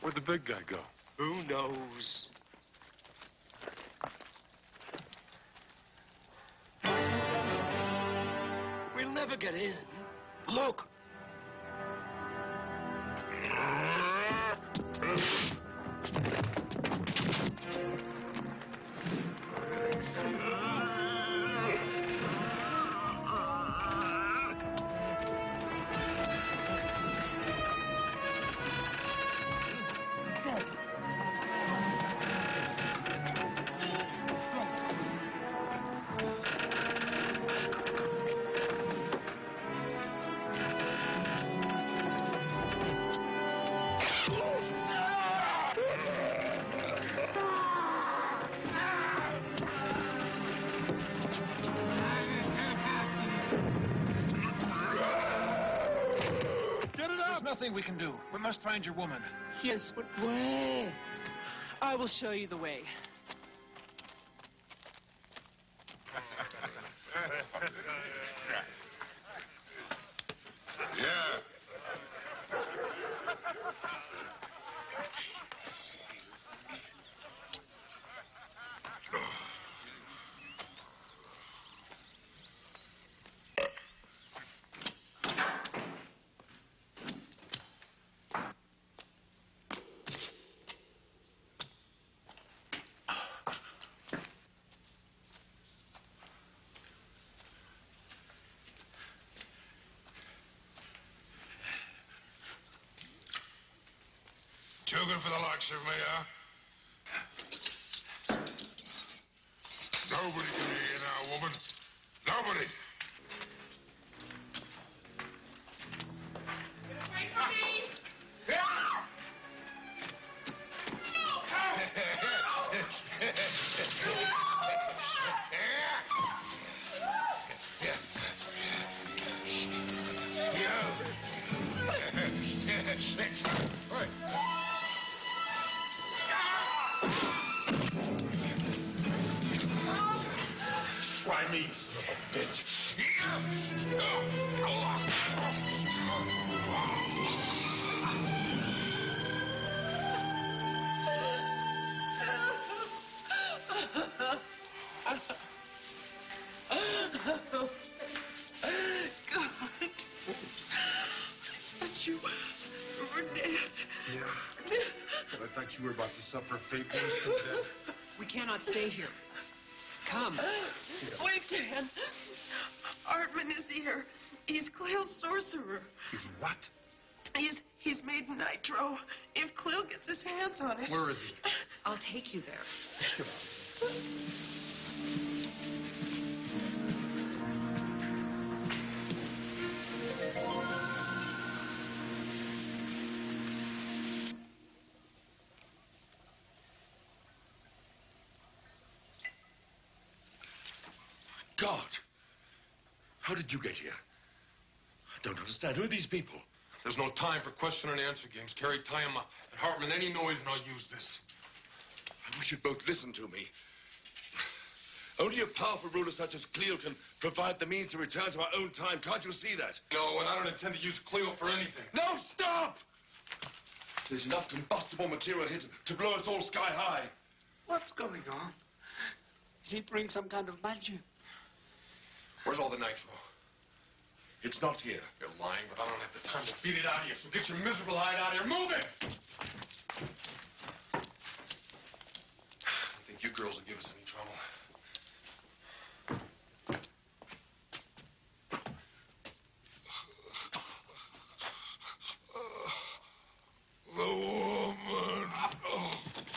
Where'd the big guy go? Who knows? We'll never get in. Look. There's nothing we can do. We must find your woman. Yes, but where? I will show you the way. Yeah. Too good for the likes of me, huh? Nobody can hear you now, woman. Nobody. Wait for me! Try me, son of a bitch. But you were dead. Yeah. But I thought you were about to suffer fate worse than death. We cannot stay here. Come. Wait, Dan. Artman is here. He's Cleo's sorcerer. He's what? He's made nitro. If Cleo gets his hands on it... Where is he? I'll take you there. God! How did you get here? I don't understand. Who are these people? There's no time for question and answer games. Carrie, tie him up. And Hartman, any noise and I'll use this. I wish you'd both listen to me. Only a powerful ruler such as Cleo can provide the means to return to our own time. Can't you see that? No, and I don't intend to use Cleo for anything. No, stop! There's enough combustible material here to blow us all sky high. What's going on? Is he doing some kind of magic? Where's all the nitro? It's not here. You're lying, but I don't have the time to beat it out of you, so get your miserable hide out of here. Move it! I don't think you girls will give us any trouble. The woman. Oh.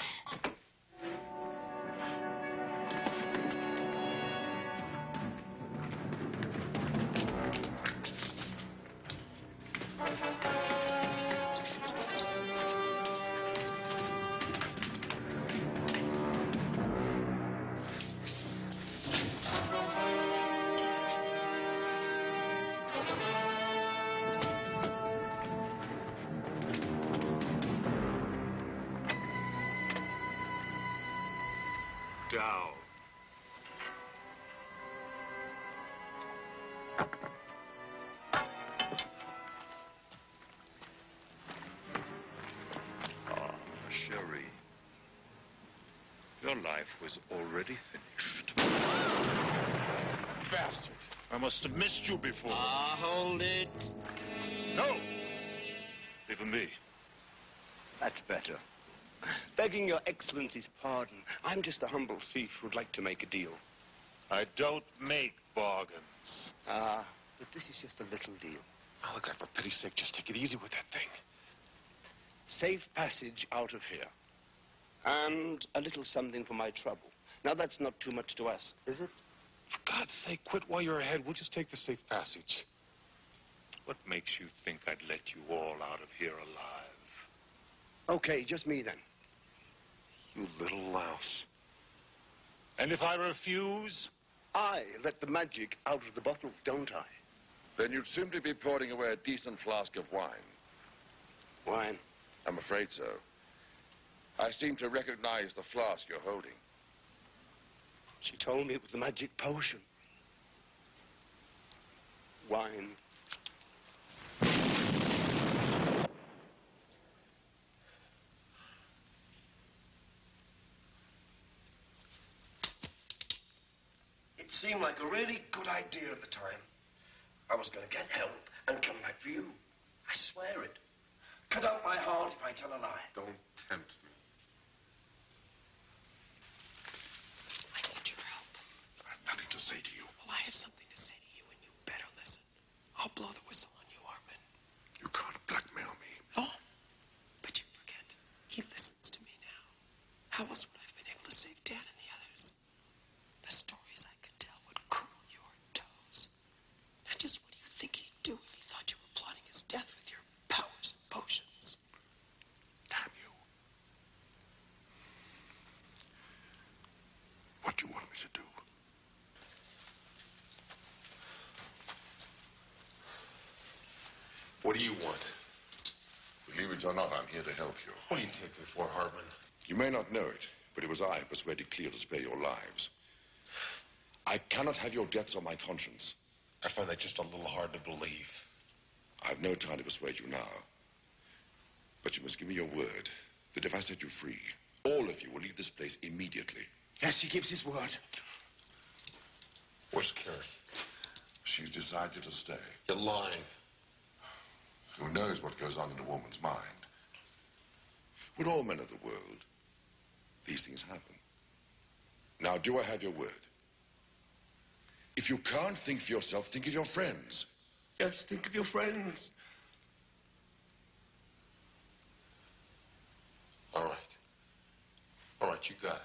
Down. your life was already finished. Bastard. I must have missed you before. Ah, hold it. No! Even me. That's better. Begging your excellency's pardon, I'm just a humble thief who'd like to make a deal. I don't make bargains. Ah, but this is just a little deal. Malachi, for pity's sake, just take it easy with that thing. Safe passage out of here. And a little something for my trouble. Now, that's not too much to ask, is it? For God's sake, quit while you're ahead. We'll just take the safe passage. What makes you think I'd let you all out of here alive? Okay, just me then. You little louse. And if I refuse? I let the magic out of the bottle, don't I? Then you'd simply be pouring away a decent flask of wine. Wine? I'm afraid so. I seem to recognize the flask you're holding. She told me it was the magic potion. Wine. It seemed like a really good idea at the time. I was going to get help and come back for you. I swear it. Cut out my heart if I tell a lie. Don't tempt me. I need your help. I have nothing to say to you. Well, I have something to say to you, and you better listen. I'll blow the whistle on you, Hartman. You can't blackmail me. Oh, but you forget. He listens to me now. How else would I have been able to save Dan and the others? The stories I could tell would curl your toes. Now, just what do you think he'd do if he thought you were plotting his death with your powers and potions? Damn you. What do you want me to do? What do you want? Believe it or not, I'm here to help you. What do you take me for, Hartman? You may not know it, but it was I who persuaded Cleo to spare your lives. I cannot have your deaths on my conscience. I find that just a little hard to believe. I've no time to persuade you now. But you must give me your word that if I set you free, all of you will leave this place immediately. Yes, he gives his word. Where's Carrie? She's decided to stay. You're lying. Who knows what goes on in a woman's mind? With all men of the world, these things happen. Now, do I have your word? If you can't think for yourself, think of your friends. Yes, think of your friends. All right. All right, you got it.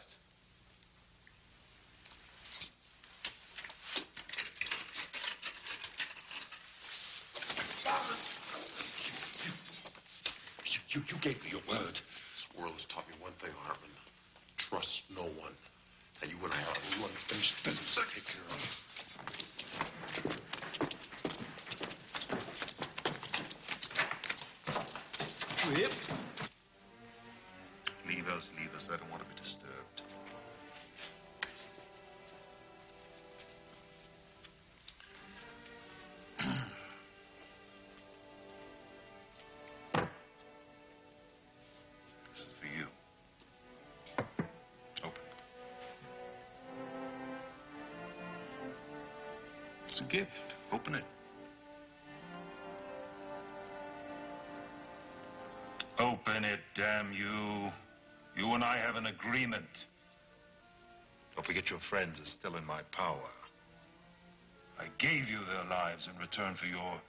You gave me your word. This world has taught me one thing, Hartman. Trust no one. Now, you and I ought to run unfinished business. I'll take care of it. Whip. Leave us, leave us. I don't want to be disturbed. This is for you. Open it. It's a gift. Open it. Open it, damn you. You and I have an agreement. Don't forget your friends are still in my power. I gave you their lives in return for your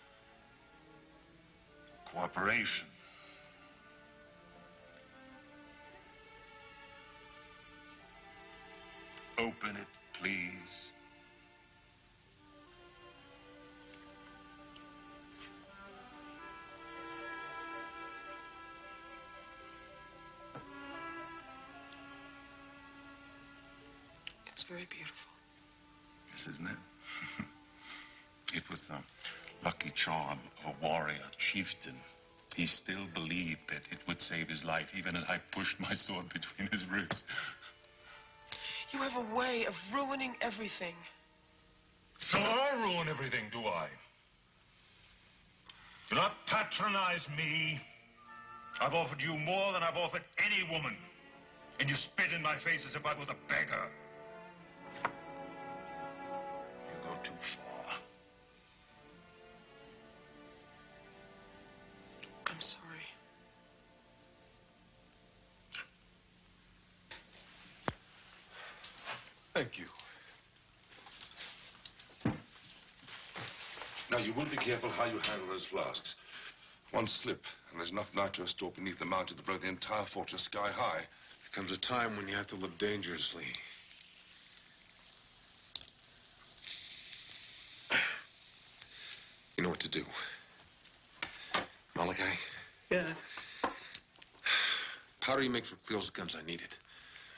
cooperation. Open it, please. It's very beautiful. Yes, isn't it? It was the lucky charm of a warrior chieftain. He still believed that it would save his life, even as I pushed my sword between his ribs. You have a way of ruining everything. So I ruin everything, do I? Do not patronize me. I've offered you more than I've offered any woman. And you spit in my face as if I was a beggar. You go too far. I'm sorry. Thank you. Now, you will be careful how you handle those flasks. One slip, and there's enough nitro stored beneath the mountain to blow the entire fortress sky high. There comes a time when you have to live dangerously. You know what to do. Malachi? Yeah. Powder you make for Cleo's guns, I need it.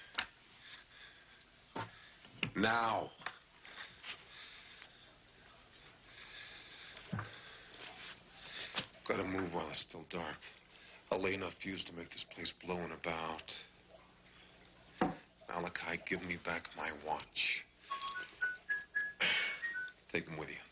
Now. Gotta move while it's still dark. I'll lay enough fuse to make this place blow in about. Malachi, give me back my watch. Take him with you.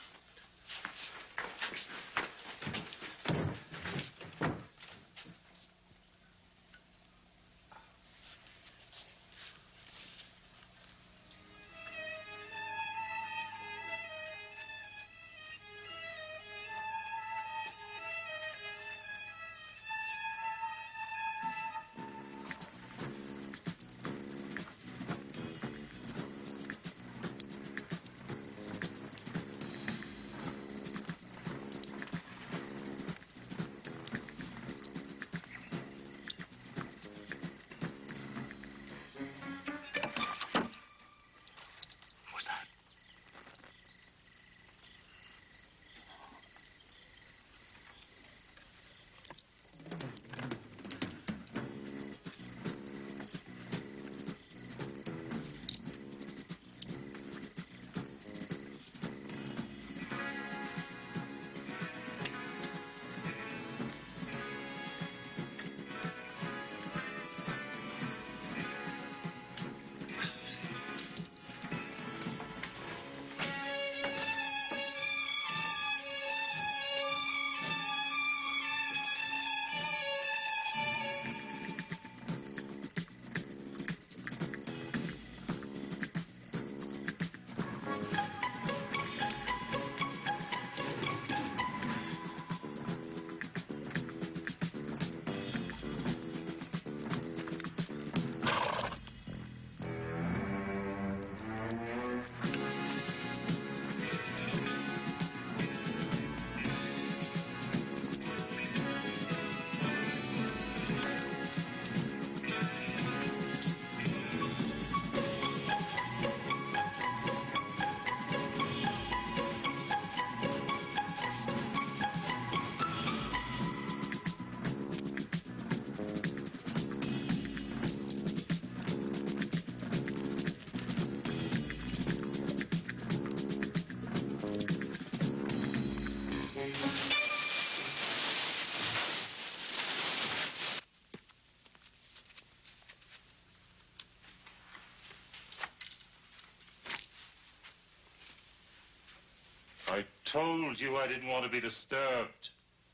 I told you I didn't want to be disturbed.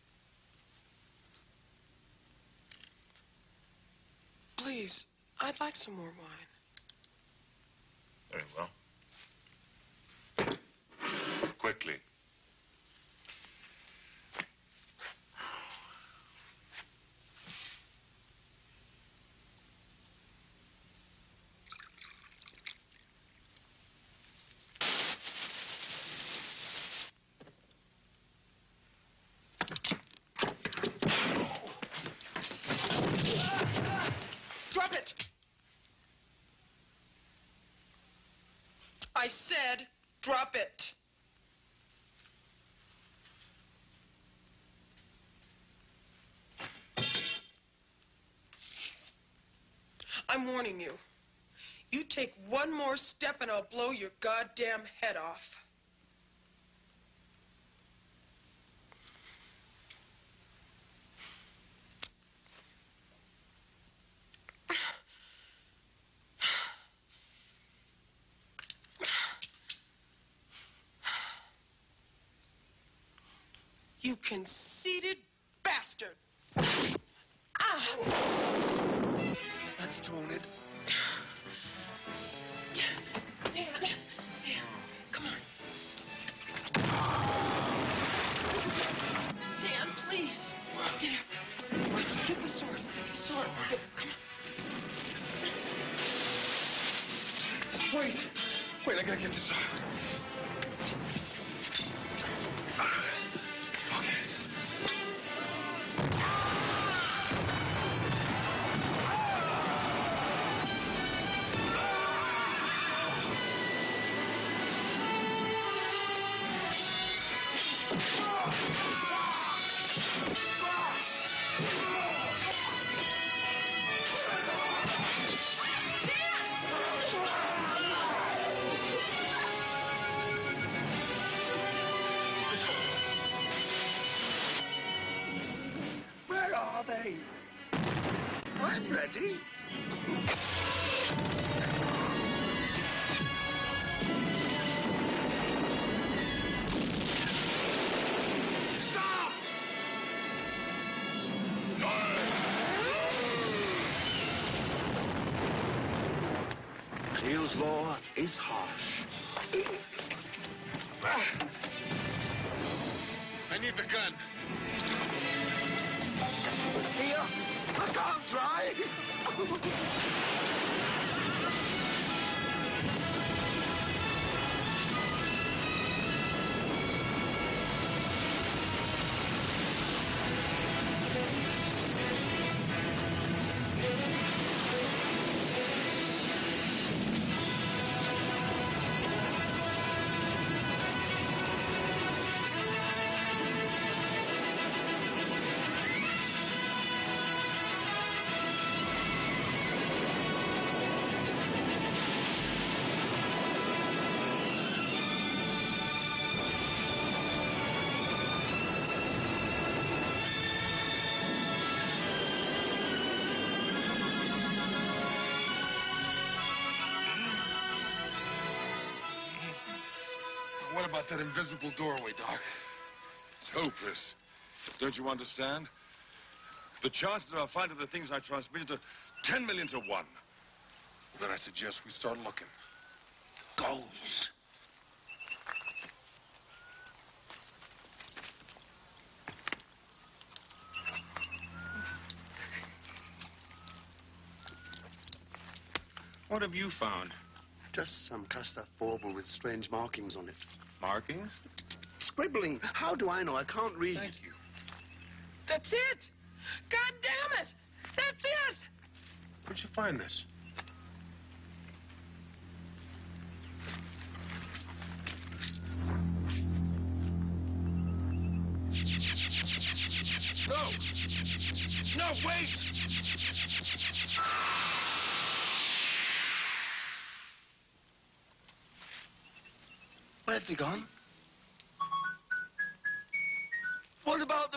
Please, I'd like some more wine. Very well. Quickly. Drop it! I said, drop it. I'm warning you. You take one more step and I'll blow your goddamn head off. You conceited bastard! Ah! That's tone it. Dan, come on. Dan, please. Get up. Get the sword. The sword. Come on. Wait, I gotta get this off. Where are they? I'm ready. Stop! Cleo's law is harsh. I need the gun. Here, I can't try. What about that invisible doorway, Doc? It's hopeless. Don't you understand? The chances of finding the things I transmitted are 10 million to 1. Then I suggest we start looking. Gold. What have you found? Just some cast-up bauble with strange markings on it. Markings? Scribbling. How do I know? I can't read. Thank you. That's it. God damn it. That's it. Where'd you find this? No! No, wait! Where have they gone? What about